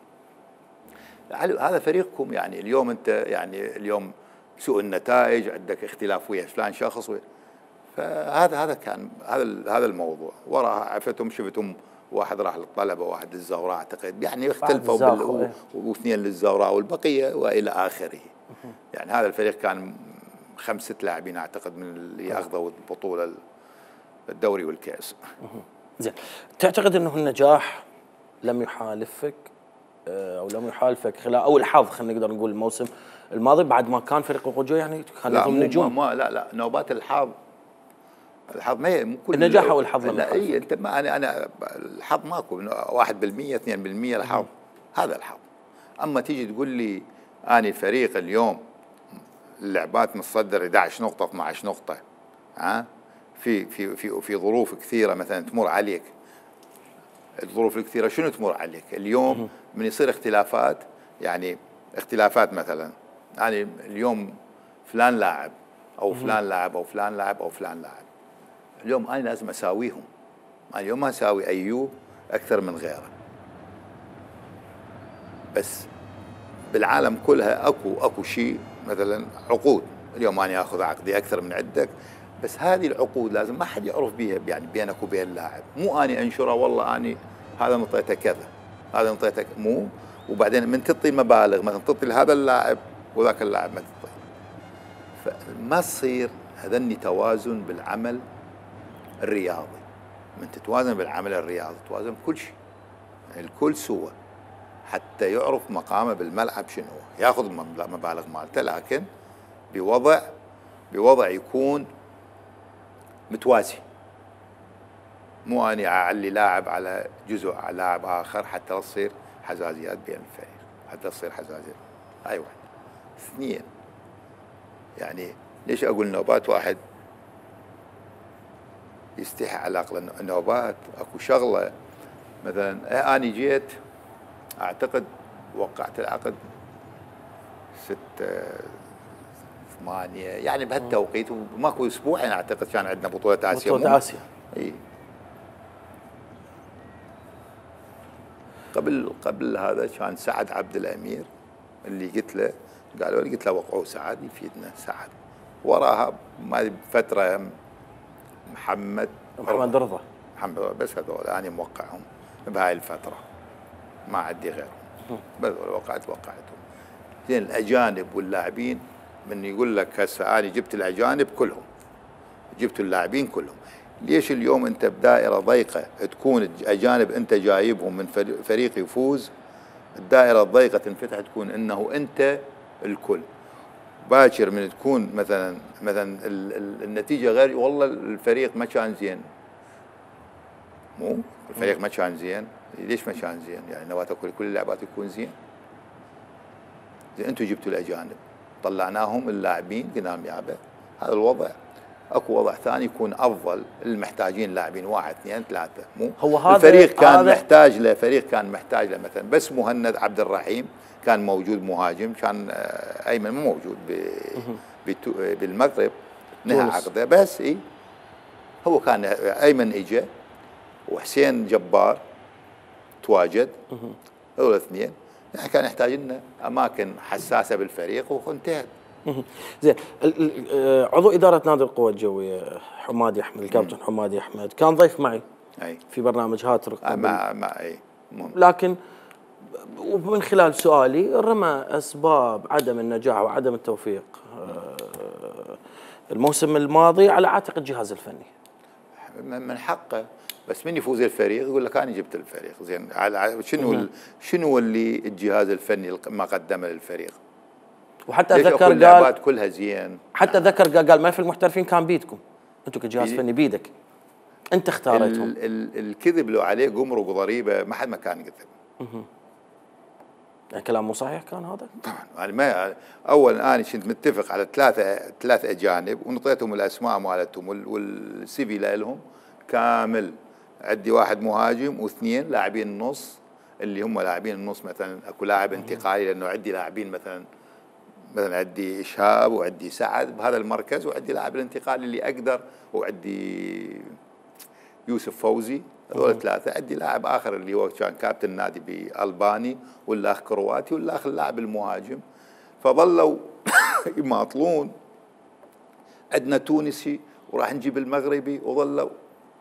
اي هذا فريقكم يعني اليوم انت يعني اليوم سوء النتائج عندك اختلاف ويا فلان شخص ويا فهذا هذا كان هذا هذا الموضوع وراها عفتهم شفتهم واحد راح للطلبه واحد للزوراء اعتقد يعني اختلفوا بال... واثنين للزوراء والبقيه والى اخره يعني هذا الفريق كان خمسه لاعبين اعتقد من اللي اخذوا البطوله الدوري والكاس. زين تعتقد انه النجاح لم يحالفك او لم يحالفك خلال او الحظ خلينا نقدر نقول الموسم الماضي بعد ما كان فريق الرجوع يعني كان لهم نجوم؟ ما لا لا نوبات الحظ الحظ ما هي كل النجاح او الحظ لا اي انت ما انا انا الحظ ماكو واحد بالمية اثنين بالمية الحظ هذا الحظ. اما تيجي تقول لي اني الفريق اليوم اللعبات متصدر احد عشر نقطه اثني عشر نقطه ها في في في في ظروف كثيره مثلا تمر عليك الظروف الكثيره شنو تمر عليك اليوم من يصير اختلافات يعني اختلافات مثلا يعني اليوم فلان لاعب او فلان لاعب او فلان لاعب او فلان لاعب اليوم انا لازم اساويهم انا اليوم ما اساوي ايوب اكثر من غيره بس بالعالم كلها اكو اكو شيء مثلا عقود اليوم انا اخذ عقدي اكثر من عندك بس هذه العقود لازم ما حد يعرف بها يعني بينك وبين اللاعب مو اني انشره والله اني هذا نطيته كذا هذا نطيته مو وبعدين من تعطي مبالغ مثلا تعطي لهذا اللاعب وذاك اللاعب ما تعطي فما تصير هذني توازن بالعمل الرياضي من تتوازن بالعمل الرياضي توازن بكل شيء يعني الكل سوى حتى يعرف مقامه بالملعب شنو ياخذ مبالغ مالته لكن بوضع بوضع يكون متوازي مو اني اعلي لاعب على جزء على لاعب اخر حتى لا تصير حزازيات بين الفريق حتى تصير حزازيات هاي واحد اثنين يعني ليش اقول نوبات واحد يستحي على عقل النوبات اكو شغله مثلا اني جيت اعتقد وقعت العقد ستة ثمانية يعني بهالتوقيت وماكو اسبوعين اعتقد كان عندنا بطولة اسيا بطولة اسيا اي قبل قبل هذا كان سعد عبد الامير اللي قلت له قالوا لي قلت له وقعوا سعد يفيدنا سعد وراها ما فترة محمد محمد رضا محمد رضا بس هذول انا موقعهم بهاي الفترة ما عندي غيرهم بس وقعت وقعتهم زين الاجانب واللاعبين من يقول لك هسه انا جبت الاجانب كلهم جبت اللاعبين كلهم ليش اليوم انت بدائره ضيقه تكون اجانب انت جايبهم من فريق يفوز الدائره الضيقه تنفتح تكون انه انت الكل باكر من تكون مثلا مثلا النتيجه غير والله الفريق ما كان زين مو الفريق ما كان زين ليش ما كان زين يعني نواتك كل اللعبات يكون زين زين انتم جبتوا الاجانب طلعناهم اللاعبين قلنا لهم يابا هذا الوضع اكو وضع ثاني يكون افضل المحتاجين لاعبين واحد اثنين ثلاثه مو هو هذا الفريق كان هذا محتاج له فريق كان محتاج له مثلا بس مهند عبد الرحيم كان موجود مهاجم كان ايمن مو موجود بالمغرب نهى عقده بس اي هو كان ايمن اجى وحسين جبار تواجد هذول الاثنين يعني كان يحتاج لنا اماكن حساسه بالفريق وانتهت. زين عضو اداره نادي القوى الجويه حمادي احمد الكابتن حمادي احمد كان ضيف معي اي في برنامج هاترك آه مع مع اي لكن ومن خلال سؤالي رمى اسباب عدم النجاح وعدم التوفيق الموسم الماضي على عاتق الجهاز الفني. من حقه، بس من يفوز الفريق يقول لك انا جبت الفريق زين. شنو شنو اللي الجهاز الفني ما قدمه للفريق؟ وحتى ذكر قال اللعبات كلها زين، حتى ذكر قال ما في المحترفين كان بيدكم انتم كجهاز فني، بيدك انت اختاريتهم. ال ال الكذب لو عليه قمرق وضريبه ما حد ما كان يكذب. يعني كلام مو صحيح كان هذا؟ طبعا انا ما اولا انا كنت متفق على ثلاثه ثلاث اجانب ونطيتهم الاسماء مالتهم والسي في لهم كامل. عندي واحد مهاجم واثنين لاعبين النص اللي هم لاعبين النص، مثلا اكو لاعب انتقالي لانه عندي لاعبين مثلا مثلا عندي إشهاب وعندي سعد بهذا المركز، وعندي لاعب الانتقالي اللي اقدر، وعندي يوسف فوزي، هذول ثلاثه. عندي لاعب اخر اللي هو كان كابتن النادي بالباني، والاخ كرواتي، والاخ اللاعب المهاجم. فظلوا يماطلون. عندنا تونسي وراح نجيب المغربي، وظلوا.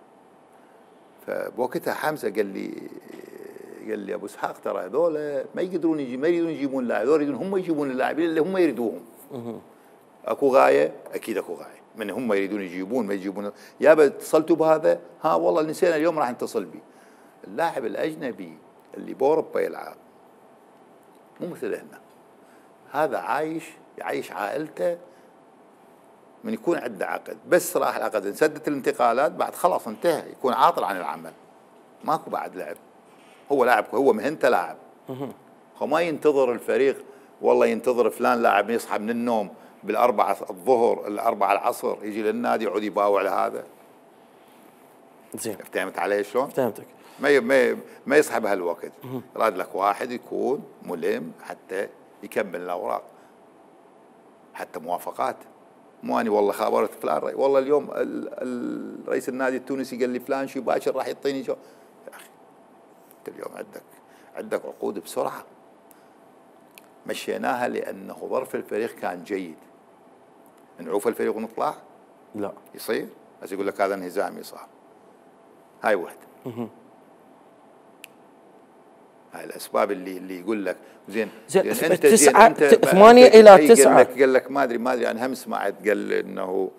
فبوقتها حمزه قال لي قال لي ابو اسحاق ترى هذول ما يقدرون يجي ما يريدون يجيبون لاعب، هذول يريدون هم يجيبون اللاعبين اللي هم يريدوهم. اكو غايه، اكيد اكو غايه من هم يريدون يجيبون ما يجيبون. يابا اتصلتوا بهذا؟ ها والله نسينا اليوم راح نتصل بيه. اللاعب الاجنبي اللي باوروبا يلعب مو مثل هنا. هذا عايش يعيش عائلته من يكون عنده عقد، بس راح العقد انسدت الانتقالات بعد خلاص انتهى، يكون عاطل عن العمل، ماكو بعد لعب. هو لاعب، هو مهنته لاعب. هو ما ينتظر الفريق والله ينتظر فلان لاعب يصحى من النوم بالأربعة الظهر الأربعة العصر يجي للنادي يقعد يباوع لهذا. زين. فهمت علي شلون؟ فهمتك. ما ما ما يصحى بهالوقت. راد لك واحد يكون ملم حتى يكمل الأوراق، حتى موافقات. مو اني والله خابرت فلان رأي. والله اليوم رئيس النادي التونسي قال لي فلان شو باكر راح يعطيني شو. يا اخي انت اليوم عندك عندك عقود بسرعه. مشيناها لانه ظرف الفريق كان جيد. نعوف الفريق ونطلع؟ لا يصير؟ بس يقول لك هذا انهزامي صار. هاي واحده. هاي الاسباب اللي اللي يقول لك زين زين انت تسعة انت ثمانية الى تسعة. قال لك قال لك ما ادري ما ادري انا هم سمعت قال انه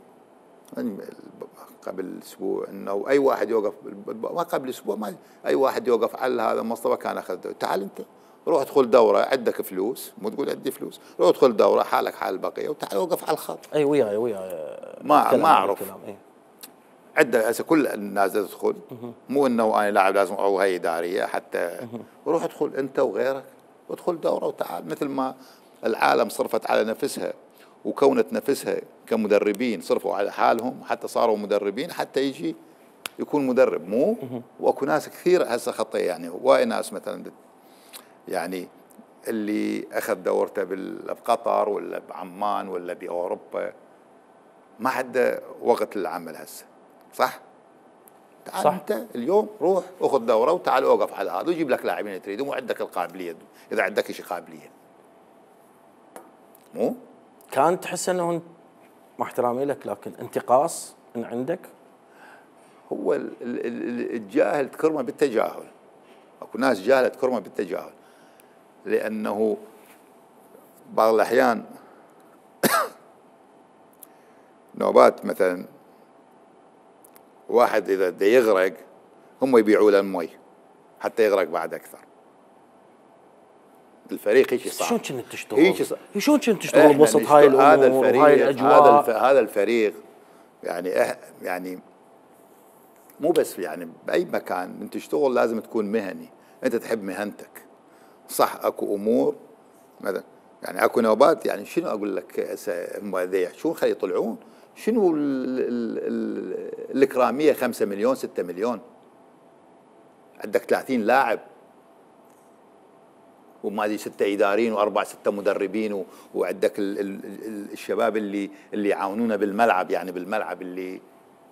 قبل اسبوع انه اي واحد يوقف ما قبل اسبوع ما اي واحد يوقف على هذا مصطفى كان اخذ دورة. تعال انت روح ادخل دوره، عندك فلوس، مو تقول عندي فلوس، روح ادخل دوره حالك حال البقيه وتعال وقف على الخط. اي وياي وياي ما ما اعرف. ايه. عندك هسه كل الناس تدخل، مو انه انا لاعب لازم او هي اداريه حتى. روح ادخل انت وغيرك وادخل دوره وتعال. مثل ما العالم صرفت على نفسها وكونت نفسها كمدربين صرفوا على حالهم حتى صاروا مدربين حتى يجي يكون مدرب. مو واكو ناس كثير هسه خطيه يعني وايد ناس مثلا يعني اللي اخذ دورته بقطر ولا بعمان ولا باوروبا ما عنده وقت للعمل هسه. صح؟ تعال صح. انت اليوم روح اخذ دوره وتعال اوقف على هذا وجيب لك لاعبين تريدهم وعندك القابليه اذا عندك شيء قابليه. مو؟ كان تحس انه مع احترامي لك لكن انتقاص من عندك؟ هو الجاهل تكرمه بالتجاهل. اكو ناس جاهله تكرمه بالتجاهل. لانه بعض الاحيان نوبات مثلا واحد اذا بده يغرق هم يبيعوا له المي حتى يغرق بعد اكثر. الفريق هيك صار. شلون كنت تشتغل؟ هيك صار. شلون كنت تشتغل بوسط هاي الامور وهاي الاجواء؟ هذا هذا الفريق يعني يعني مو بس يعني باي مكان انت تشتغل لازم تكون مهني، انت تحب مهنتك. صح اكو امور مثلا يعني اكو نوبات يعني شنو اقول لك هم ذي شو خلي يطلعون؟ شنو الإكرامية خمسة مليون ستة مليون؟ عندك ثلاثين لاعب وما ادري ستة إداريين وأربع ستة مدربين وعندك الشباب اللي اللي يعاونونا بالملعب يعني بالملعب اللي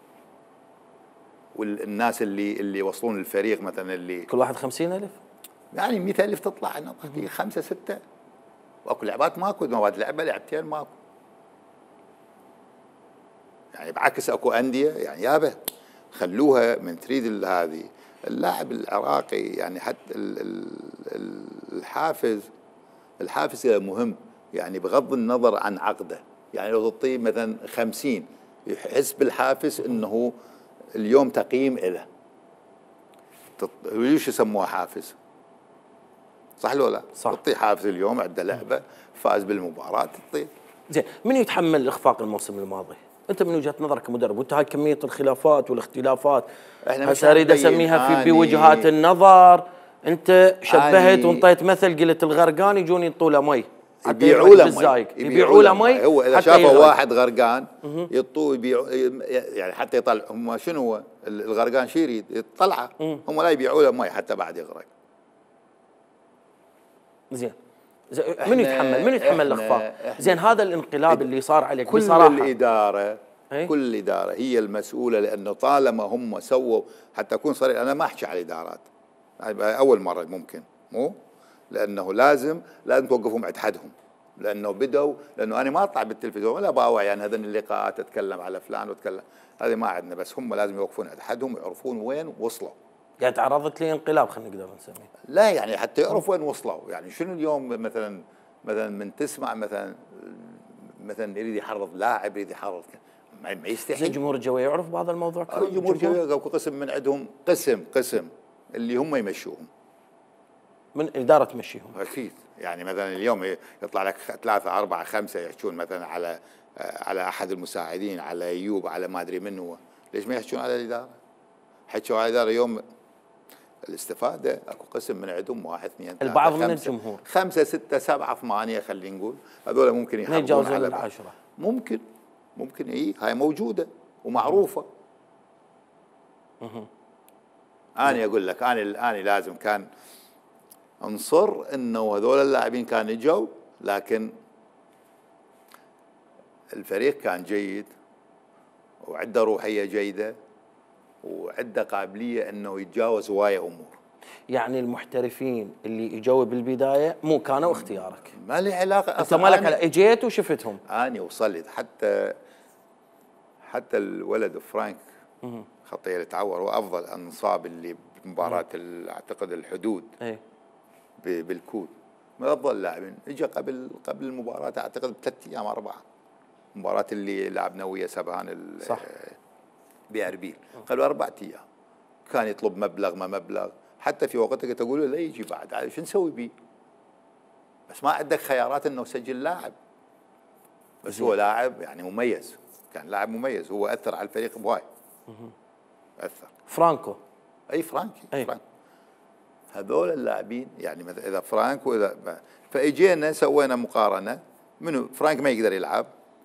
والناس اللي اللي يوصلون الفريق مثلا اللي كل واحد خمسين ألف يعني مئة ألف تطلع خمسة ستة. واكو لعبات ماكو مواد لعبة لعبتين ماكو. يعني بعكس اكو انديه يعني يابا خلوها من تريد هذه اللاعب العراقي يعني حتى الحافز الحافز مهم، يعني بغض النظر عن عقده، يعني لو تعطيه مثلا خمسين يحس بالحافز انه اليوم تقييم له. ليش يسموها حافز؟ صح ولا لا؟ صح. تعطيه حافز اليوم عنده لعبه فاز بالمباراه تعطيه. زين، من يتحمل اخفاق الموسم الماضي؟ انت من وجهه نظرك كمدرب، وانت هاي كميه الخلافات والاختلافات احنا هسه اريد اسميها في بوجهات النظر، انت شبهت وانطيت مثل قلت الغرقان يجون يطوا له مي، يبيعوا له مي، يبيعوا له مي. هو اذا شافوا واحد غرقان يطوه يبيعوا، يعني حتى يطلع هم شنو هو الغرقان شو يريد؟ يطلعه، هم لا يبيعوا له مي حتى بعد يغرق. زين، من يتحمل من يتحمل الاخفاق؟ زين، هذا الانقلاب اللي صار عليك كل بصراحه الاداره ايه؟ كل الاداره هي المسؤوله، لانه طالما هم سووا، حتى اكون صريح انا ما احكي على الادارات، اول مره ممكن مو، لانه لازم لازم توقفهم عند حدهم، لانه بدوا، لانه انا ما اطلع بالتلفزيون ولا باوع يعني هذين اللقاءات اتكلم على فلان واتكلم، هذه ما عندنا، بس هم لازم يوقفون عند حدهم ويعرفون وين وصلوا. يعني تعرضت لانقلاب خلينا نقدر نسميه. لا يعني حتى يعرفوا وين وصلوا، يعني شنو اليوم مثلا مثلا من تسمع مثلا مثلا يريد يحرض لاعب يريد يحرض ما يستحي. زين، جمهور الجويه يعرف بهذا الموضوع كله؟ جمهور الجويه قسم من عندهم، قسم قسم اللي هم يمشوهم، من اداره تمشيهم اكيد. يعني مثلا اليوم يطلع لك ثلاثه اربعه خمسه يحكون مثلا على على احد المساعدين، على ايوب، على ما ادري من هو، ليش ما يحكون على الاداره؟ حكوا على الاداره يوم الاستفاده اكو قسم من عندهم واحد اثنين ثلاثه البعض خمسة من الجمهور خمسه سته سبعه ثمانيه خلينا نقول، هذول ممكن يحافظون على العشره، ممكن ممكن اي هاي موجوده ومعروفه. انا اقول لك انا انا لازم كان انصر انه هذول اللاعبين كانوا اجوا، لكن الفريق كان جيد وعنده روحيه جيده وعنده قابليه انه يتجاوز هوايه امور. يعني المحترفين اللي اجوا بالبدايه مو كانوا اختيارك؟ ما لي علاقه، انت ما لك علاقه، اجيت وشفتهم. اني وصلت حتى حتى الولد فرانك خطيه اللي تعور هو افضل انصاب اللي بمباراه اعتقد الحدود ايه بالكود، من افضل لاعبين، اجى قبل قبل المباراه اعتقد بثلاث ايام اربعه، مباراه اللي لعبنا ويا سبهان صح باربيل قبل اربع ايام، كان يطلب مبلغ ما مبلغ، حتى في وقتها تقول له لا يجي بعد، شو نسوي بيه؟ بس ما عندك خيارات انه سجل لاعب، بس هو لاعب يعني مميز، كان لاعب مميز، هو اثر على الفريق بواي. اثر فرانكو اي فرانكي أي. فرانك. هذول اللاعبين يعني مثلا اذا فرانك واذا فاجينا سوينا مقارنه، منو فرانك ما يقدر يلعب،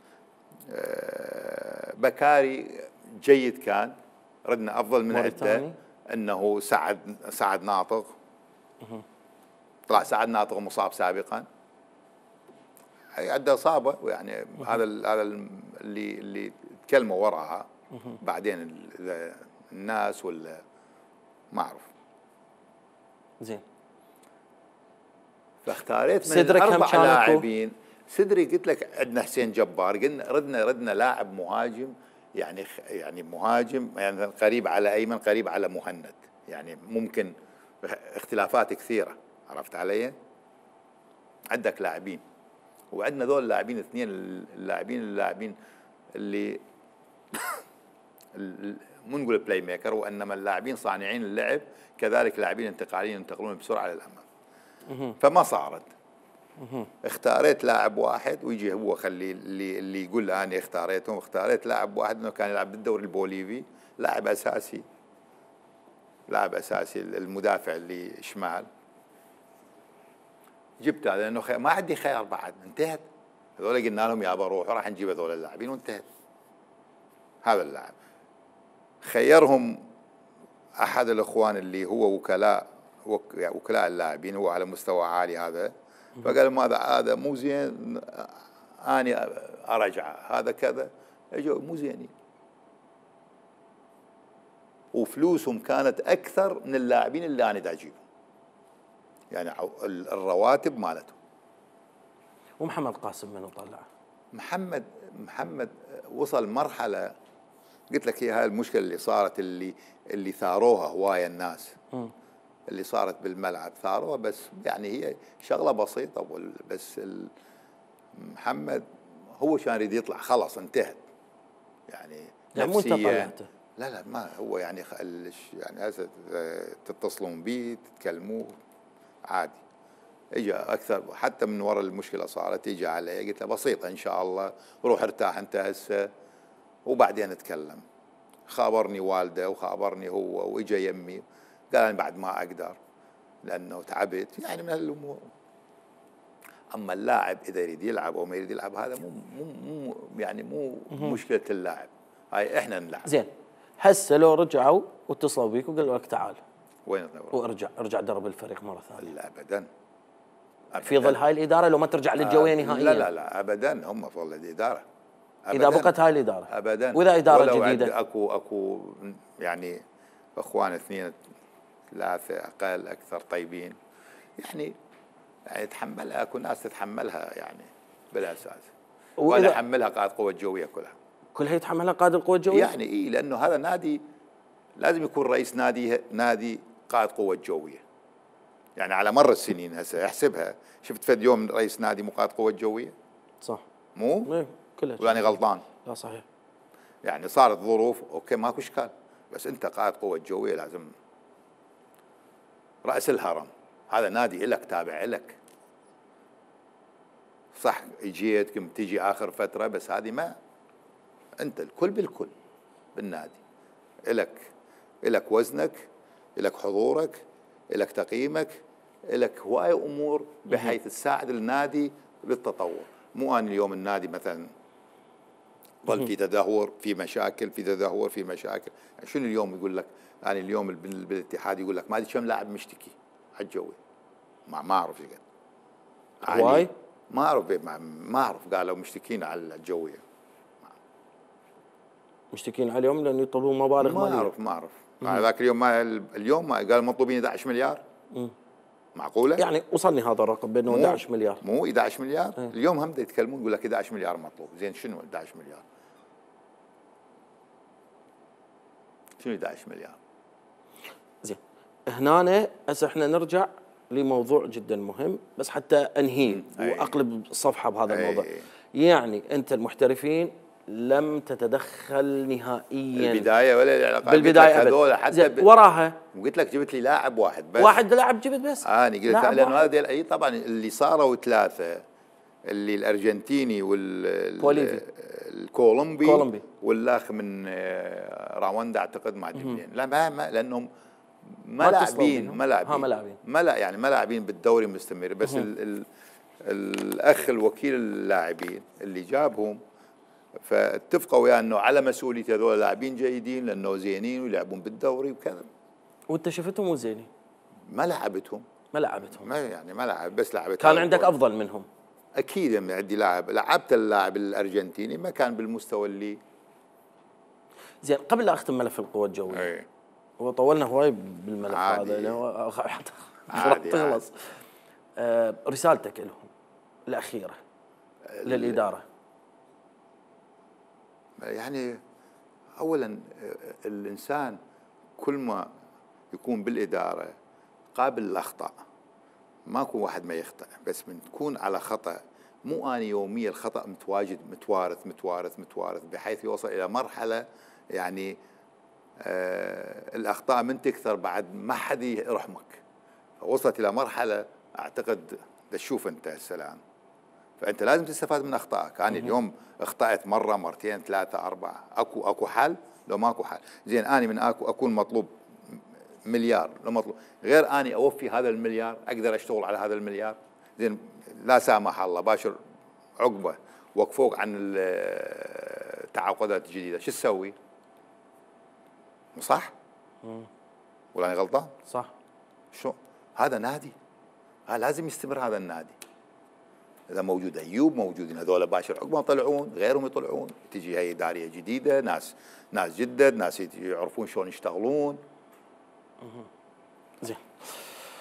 بكاري جيد كان، ردنا افضل من عنده انه سعد سعد ناطق، طلع سعد ناطق مصاب سابقا، عنده اصابه، ويعني هذا هذا اللي اللي تكلموا وراها بعدين الناس ولا ما اعرف. زين، فاختاريت من الاربع لاعبين. صدري قلت لك عندنا حسين جبار، قلنا ردنا ردنا لاعب مهاجم، يعني يعني مهاجم يعني قريب على ايمن، قريب على مهند، يعني ممكن اختلافات كثيره، عرفت علي؟ عندك لاعبين، وعندنا ذول اللاعبين اثنين، اللاعبين اللاعبين اللي مو نقول بلاي ميكر، وانما اللاعبين صانعين اللعب، كذلك لاعبين انتقاليين ينتقلون بسرعه للامام. فما صارت. اختاريت لاعب واحد ويجي هو خلي اللي اللي يقول انا اختاريتهم، اختاريت لاعب واحد انه كان يلعب بالدوري البوليفي، لاعب اساسي، لاعب اساسي المدافع اللي شمال. جبت هذا لانه ما عندي خيار بعد، انتهت. هذول قلنا لهم يابا روحوا راح نجيب هذول اللاعبين وانتهت. هذا اللاعب خيرهم احد الاخوان اللي هو وكلاء وكلاء اللاعبين، هو على مستوى عالي هذا، فقال ماذا هذا مو زين، اني ارجع هذا كذا، اجوا مو زينين، وفلوسهم كانت اكثر من اللاعبين اللي انا دا اجيبهم، يعني الرواتب مالتهم. ومحمد قاسم منو طلع؟ محمد محمد وصل مرحله قلت لك هي هاي المشكله اللي صارت، اللي اللي ثاروها هوايه الناس م. اللي صارت بالملعب ثاروها، بس يعني هي شغله بسيطه، بس محمد هو كان يريد يطلع خلاص انتهت يعني نفسيا. لا لا ما هو يعني يعني هسه تتصلون بيه تتكلموا عادي، اجى اكثر حتى من وراء المشكله صارت، اجى علي قلت له بسيطه ان شاء الله، روح ارتاح انت هسه وبعدين نتكلم. خابرني والده وخابرني هو واجى يمي، قال انا بعد ما اقدر لانه تعبت يعني من هالامور. اما اللاعب اذا يريد يلعب او ما يريد يلعب هذا مو مو مو يعني مو مشكله اللاعب، هاي احنا نلعب. زين هسه لو رجعوا واتصلوا بيك وقالوا لك تعال وين وارجع ارجع درب الفريق مره ثانيه؟ لا ابدا. في ظل هاي الاداره لو ما ترجع للجويه نهائيا؟ لا لا لا ابدا، هم في ظل الاداره اذا بقت هاي الاداره ابدا. واذا اداره جديده اكو اكو يعني اخوان اثنين ثلاثه اقل اكثر طيبين يعني يعني يتحملها، اكو ناس تتحملها يعني بلا اساس، وانا احملها قائد قوه الجويه كلها كلها يتحملها قائد القوه الجويه يعني اي، لانه هذا نادي لازم يكون رئيس نادي نادي قائد قوه جويه يعني على مر السنين. هسه احسبها، شفت فد يوم رئيس نادي مو قائد قوه جويه؟ صح مو؟ ايه كلها ولا يعني غلطان؟ لا صحيح. يعني صارت ظروف اوكي ماكو اشكال، بس انت قائد قوه جويه لازم راس الهرم، هذا نادي لك تابع لك. صح اجيت كنت تجي اخر فتره، بس هذه ما انت الكل بالكل بالنادي، لك لك وزنك، لك حضورك، لك تقييمك، لك هواي امور بحيث تساعد النادي بالتطور. مو انا اليوم النادي مثلا ظل في تدهور في مشاكل في تدهور في مشاكل، شنو اليوم يقول لك يعني اليوم بالاتحاد يقول لك ما ادري كم لاعب مشتكي على الجوي، ما ما اعرف ايش قد هواي ما اعرف ما اعرف قالوا مشتكين على الجويه، مشتكين عليهم لانه يطلبون مبالغ ماليه. ما اعرف ما اعرف ذاك اليوم ما اليوم ما قال مطلوبين احد عشر مليار. مم. معقوله؟ يعني وصلني هذا الرقم بانه احد عشر مليار. مو احد عشر مليار؟ اه. اليوم هم يتكلمون يقول لك احد عشر مليار مطلوب. زين شنو احد عشر مليار؟ شنو احد عشر مليار؟ زين هنا هسه احنا نرجع لموضوع جدا مهم بس حتى انهيه واقلب الصفحه بهذا الموضوع. يعني انت المحترفين لم تتدخل نهائيا البدايه ولا العلاقات بالبدايه هذول حتى ب... وراها قلت لك جبت لي لاعب واحد بس واحد لاعب جبت بس انا قلت لانه هذا اي طبعا اللي صاروا ثلاثه، اللي الارجنتيني والكولومبي كولومبي والاخ من راوندا اعتقد ما ادري منين، لا ما, ما لانهم ما لاعبين ما لاعبين ما لا يعني ما لاعبين بالدوري مستمر، بس ال ال الاخ الوكيل اللاعبين اللي جابهم فاتفقوا وياه انه على مسؤوليه هذول لاعبين جيدين لانه زينين ويلعبون بالدوري وكذا. وانت شفتهم مو زينين؟ ما لعبتهم ما لعبتهم ما يعني ما لعب بس لعبت. كان عندك افضل منهم؟ اكيد يعني عندي لاعب لعبت اللاعب الارجنتيني ما كان بالمستوى اللي. زين قبل لا اختم ملف القوى الجويه ايه وطولنا هواي بالملف هذا اللي هو حتى تخلص. آه رسالتك لهم الاخيره للاداره؟ يعني اولا الانسان كل ما يكون بالاداره قابل للاخطاء، ماكو واحد ما يخطئ، بس من تكون على خطا مو اني يوميا الخطا متواجد متوارث متوارث متوارث بحيث يوصل الى مرحله يعني آه الاخطاء من تكثر بعد ما حد يرحمك، فوصلت الى مرحله اعتقد تشوف انت السلام، فانت لازم تستفاد من اخطائك. انا اليوم اخطات مره مرتين ثلاثه اربعه، اكو اكو حل؟ لو ماكو حل، زين اني من اكو اكون مطلوب مليار، لو مطلوب غير اني اوفي هذا المليار اقدر اشتغل على هذا المليار، زين لا سامح الله باشر عقبه وقفوك عن التعاقدات الجديده، شو تسوي؟ صح؟ ولا انا غلطان؟ صح. شو؟ هذا نادي، هذا لازم يستمر هذا النادي. إذا موجود أيوب موجودين هذول باشر عقبهم يطلعون، غيرهم يطلعون، تجي هي إدارية جديدة، ناس ناس جدد، ناس يعرفون شلون يشتغلون. زين.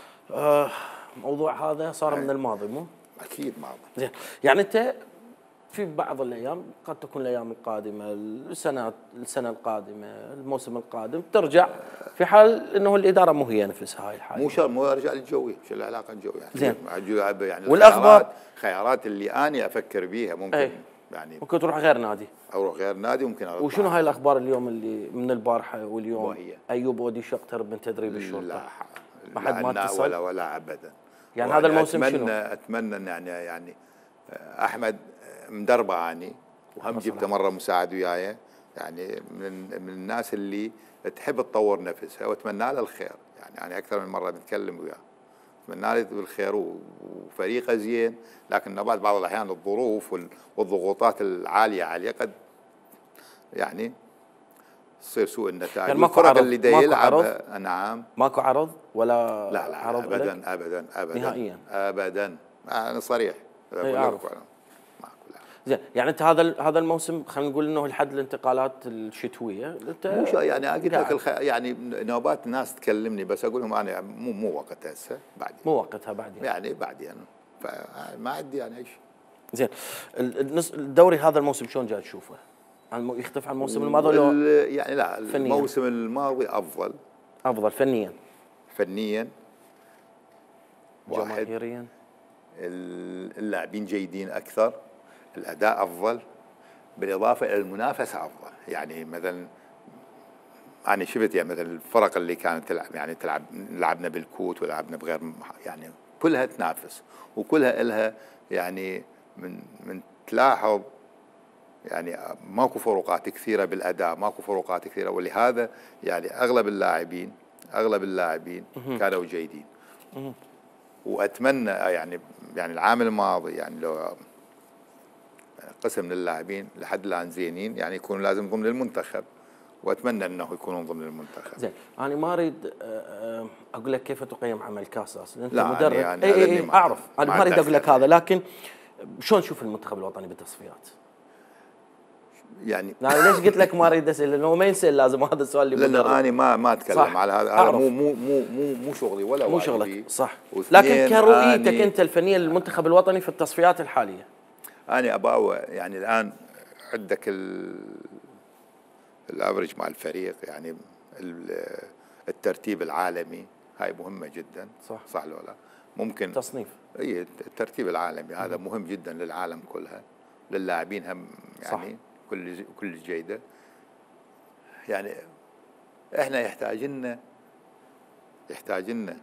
آه موضوع هذا صار من الماضي مو؟ أكيد ماضي. زين، يعني أنت في بعض الايام قد تكون الايام القادمه، السنه السنه القادمه، الموسم القادم ترجع في حال انه الاداره مو هي نفسها هاي الحاله. مو شرط مو ارجع للجوي، شو العلاقه الجوي يعني؟ زين. يعني والاخبار خيارات اللي انا افكر بيها ممكن ايه. يعني ممكن تروح غير نادي. اروح غير نادي ممكن اروح. وشنو هاي الاخبار اليوم اللي من البارحه واليوم؟ وهي. ايوب اوديش يقترب من تدريب الشرطه. لا ما حد ما اتصل ولا ولا ابدا. يعني هذا الموسم أتمنى شنو؟ اتمنى ان يعني يعني احمد مدربه اني وهم جبته مره مساعد وياي، يعني من من الناس اللي تحب تطور نفسها واتمنى له الخير، يعني انا اكثر من مره بتكلم وياه اتمنى له بالخير وفريقه زين، لكن بعض بعض الاحيان الظروف والضغوطات العاليه عليه قد يعني تصير سوء النتائج. يعني ماكو الفرق عرض اللي دا يلعبها نعم ماكو عرض ولا لا لا عرض ابدا لك؟ ابدا ابدا نهائيا ابدا انا صريح اي اعرف. زين يعني انت هذا هذا الموسم خلينا نقول انه لحد الانتقالات الشتويه انت مو يعني قلت لك الخ... يعني نوبات ناس تكلمني بس اقول لهم انا مو مو وقتها هسه بعدين مو وقتها بعدين يعني بعدين فما عندي يعني اي شيء. زين الدوري هذا الموسم شلون جاي تشوفه؟ يختلف عن الموسم الماضي لو يعني لا فنياً. الموسم الماضي افضل افضل فنيا فنيا جماهيريا اللاعبين جيدين اكثر، الاداء افضل، بالاضافه الى المنافسه افضل. يعني مثلا انا شفت يعني مثلا الفرق اللي كانت تلعب يعني تلعب لعبنا بالكوت ولعبنا بغير يعني كلها تنافس وكلها لها يعني من من تلاحظ يعني ماكو فروقات كثيره بالاداء، ماكو فروقات كثيره، ولهذا يعني اغلب اللاعبين اغلب اللاعبين كانوا جيدين. واتمنى يعني يعني العام الماضي يعني لو قسم من اللاعبين لحد الان زينين يعني يكونوا لازم ضمن المنتخب، واتمنى انه يكونون ضمن المنتخب. زين انا ما اريد اقول لك كيف تقيم عمل كاساس، انت لا مدرب يعني اي اي اي اعرف انا ما اريد اقول لك هذا، لكن شلون تشوف المنتخب الوطني بالتصفيات؟ يعني يعني ليش قلت لك ما اريد اسال؟ لانه ما ينسال لازم هذا السؤال اللي لانه انا ما ما اتكلم على هذا، هذا مو مو مو مو مو شغلي ولا مو شغلك صح، لكن كرؤيتك انت الفنيه للمنتخب الوطني في التصفيات الحاليه. انا اباوع يعني الان عندك الافرج مع الفريق يعني الترتيب العالمي هاي مهمه جدا صح صح ولا لا؟ ممكن تصنيف اي الترتيب العالمي هذا مهم جدا للعالم كلها، للاعبين هم يعني صح. كل كل جيده. يعني احنا يحتاج لنا يحتاج لنا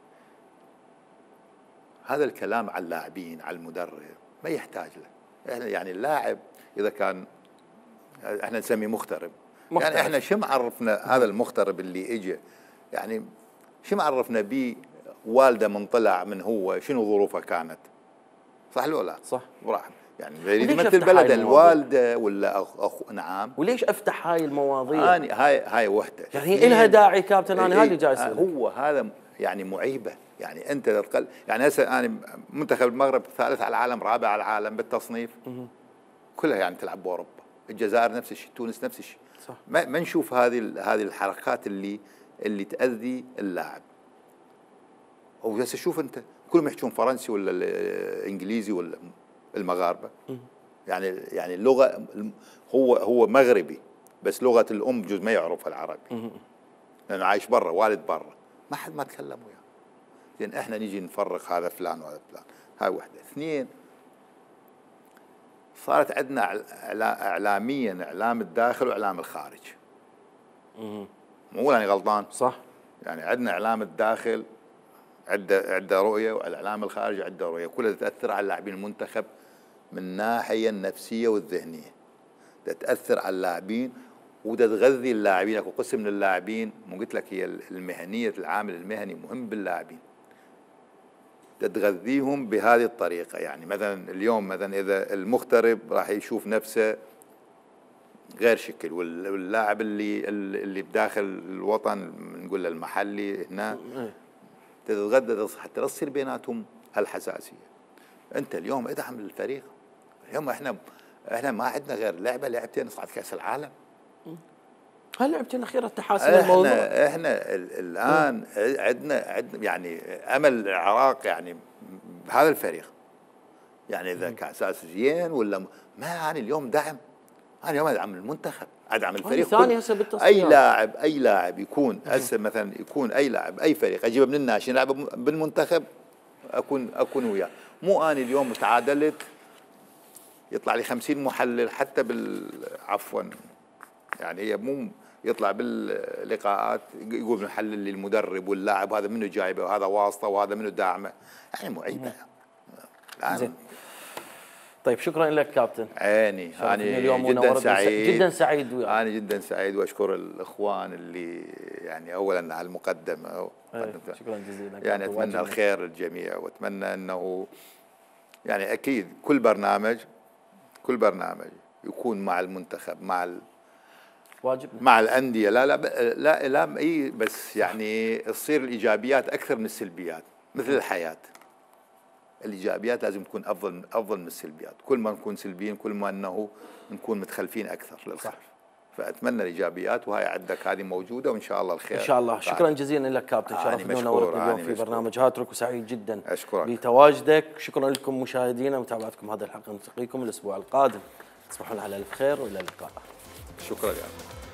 هذا الكلام على اللاعبين على المدرب ما يحتاج له. احنا يعني اللاعب اذا كان احنا نسميه مغترب، مخترب. يعني احنا شو معرفنا هذا المغترب اللي اجى، يعني شو معرفنا بيه والده من طلع من هو شنو ظروفه كانت، صح ولا لا؟ صح وراح يعني يمثل بلد الوالده ولا أخ, اخ نعم. وليش افتح هاي المواضيع؟ اني هاي هاي وحده يعني هي لها داعي كابتن، انا هذه جاي اسالك. هو هذا يعني معيبه، يعني انت تقل يعني هسه انا منتخب المغرب ثالث على العالم رابع على العالم بالتصنيف كلها يعني تلعب باوروبا، الجزائر نفس الشيء، تونس نفس الشيء. صح. ما, ما نشوف هذه هذه الحركات اللي اللي تاذي اللاعب. وهسه شوف انت كلهم يحكون فرنسي ولا الانجليزي ولا المغاربه. يعني يعني اللغه هو هو مغربي بس لغه الام جزء ما يعرفها العربي لانه عايش برا، والد برا، ما حد ما تكلم وياه. زين احنا نيجي نفرق هذا فلان وهذا فلان، هاي وحده. اثنين، صارت عندنا اعلاميا اعلام الداخل واعلام الخارج. مو انا غلطان؟ صح. يعني عندنا اعلام الداخل عنده عنده رؤيه، والاعلام الخارجي عنده رؤيه، كلها تاثر على اللاعبين المنتخب من الناحيه النفسيه والذهنيه. تاثر على اللاعبين وتغذي اللاعبين. اكو قسم من اللاعبين مو قلت لك هي المهنيه، العامل المهني مهم باللاعبين. تغذيهم بهذه الطريقه. يعني مثلا اليوم مثلا اذا المغترب راح يشوف نفسه غير شكل، واللاعب اللي اللي بداخل الوطن نقول له المحلي هنا تتغذى حتى لا تصير بيناتهم هالحساسيه. انت اليوم ادعم الفريق. اليوم احنا احنا ما عندنا غير لعبه لعبتين نصعد كاس العالم. هاللعبتين الاخيره تحاسن الموضوع. احنا احنا الان عندنا عندنا يعني امل العراق يعني بهذا الفريق. يعني اذا كاساس زين ولا م... ما انا اليوم دعم، انا اليوم ادعم المنتخب، ادعم الفريق. ثاني هسه بالتصفيات اي لاعب اي لاعب يكون هسه مثلا يكون اي لاعب اي فريق اجيبه من الناشئين يلعب بالمنتخب اكون اكون وياه. مو انا اليوم تعادلت يطلع لي خمسين محلل حتى بال عفوا يعني هي مو يطلع باللقاءات يقول محلل للمدرب واللاعب هذا منه جايبه وهذا واسطه وهذا منه داعمه، يعني معيبه. زين. طيب شكرا لك كابتن. عيني انا اليوم جدا سعيد جدا سعيد وياك. انا جدا سعيد واشكر الاخوان اللي يعني اولا على المقدمه شكرا جزيلا. يعني اتمنى الخير للجميع واتمنى انه يعني اكيد كل برنامج كل برنامج يكون مع المنتخب مع ال واجب مع الانديه لا لا لا لا اي بس يعني تصير الايجابيات اكثر من السلبيات مثل الحياه. الايجابيات لازم تكون افضل افضل من السلبيات، كل ما نكون سلبيين كل ما انه نكون متخلفين اكثر للخلف. فاتمنى الايجابيات وهي عندك هذه موجوده وان شاء الله الخير. ان شاء الله. شكرا جزيلا لك كابتن، شرفتنا ونورتنا اليوم في برنامج هاترك وسعيد جدا اشكرك بتواجدك. شكرا لكم مشاهدينا ومتابعتكم هذه الحلقه، نلتقيكم الاسبوع القادم. تصبحون على الف خير والى اللقاء. شكرا يا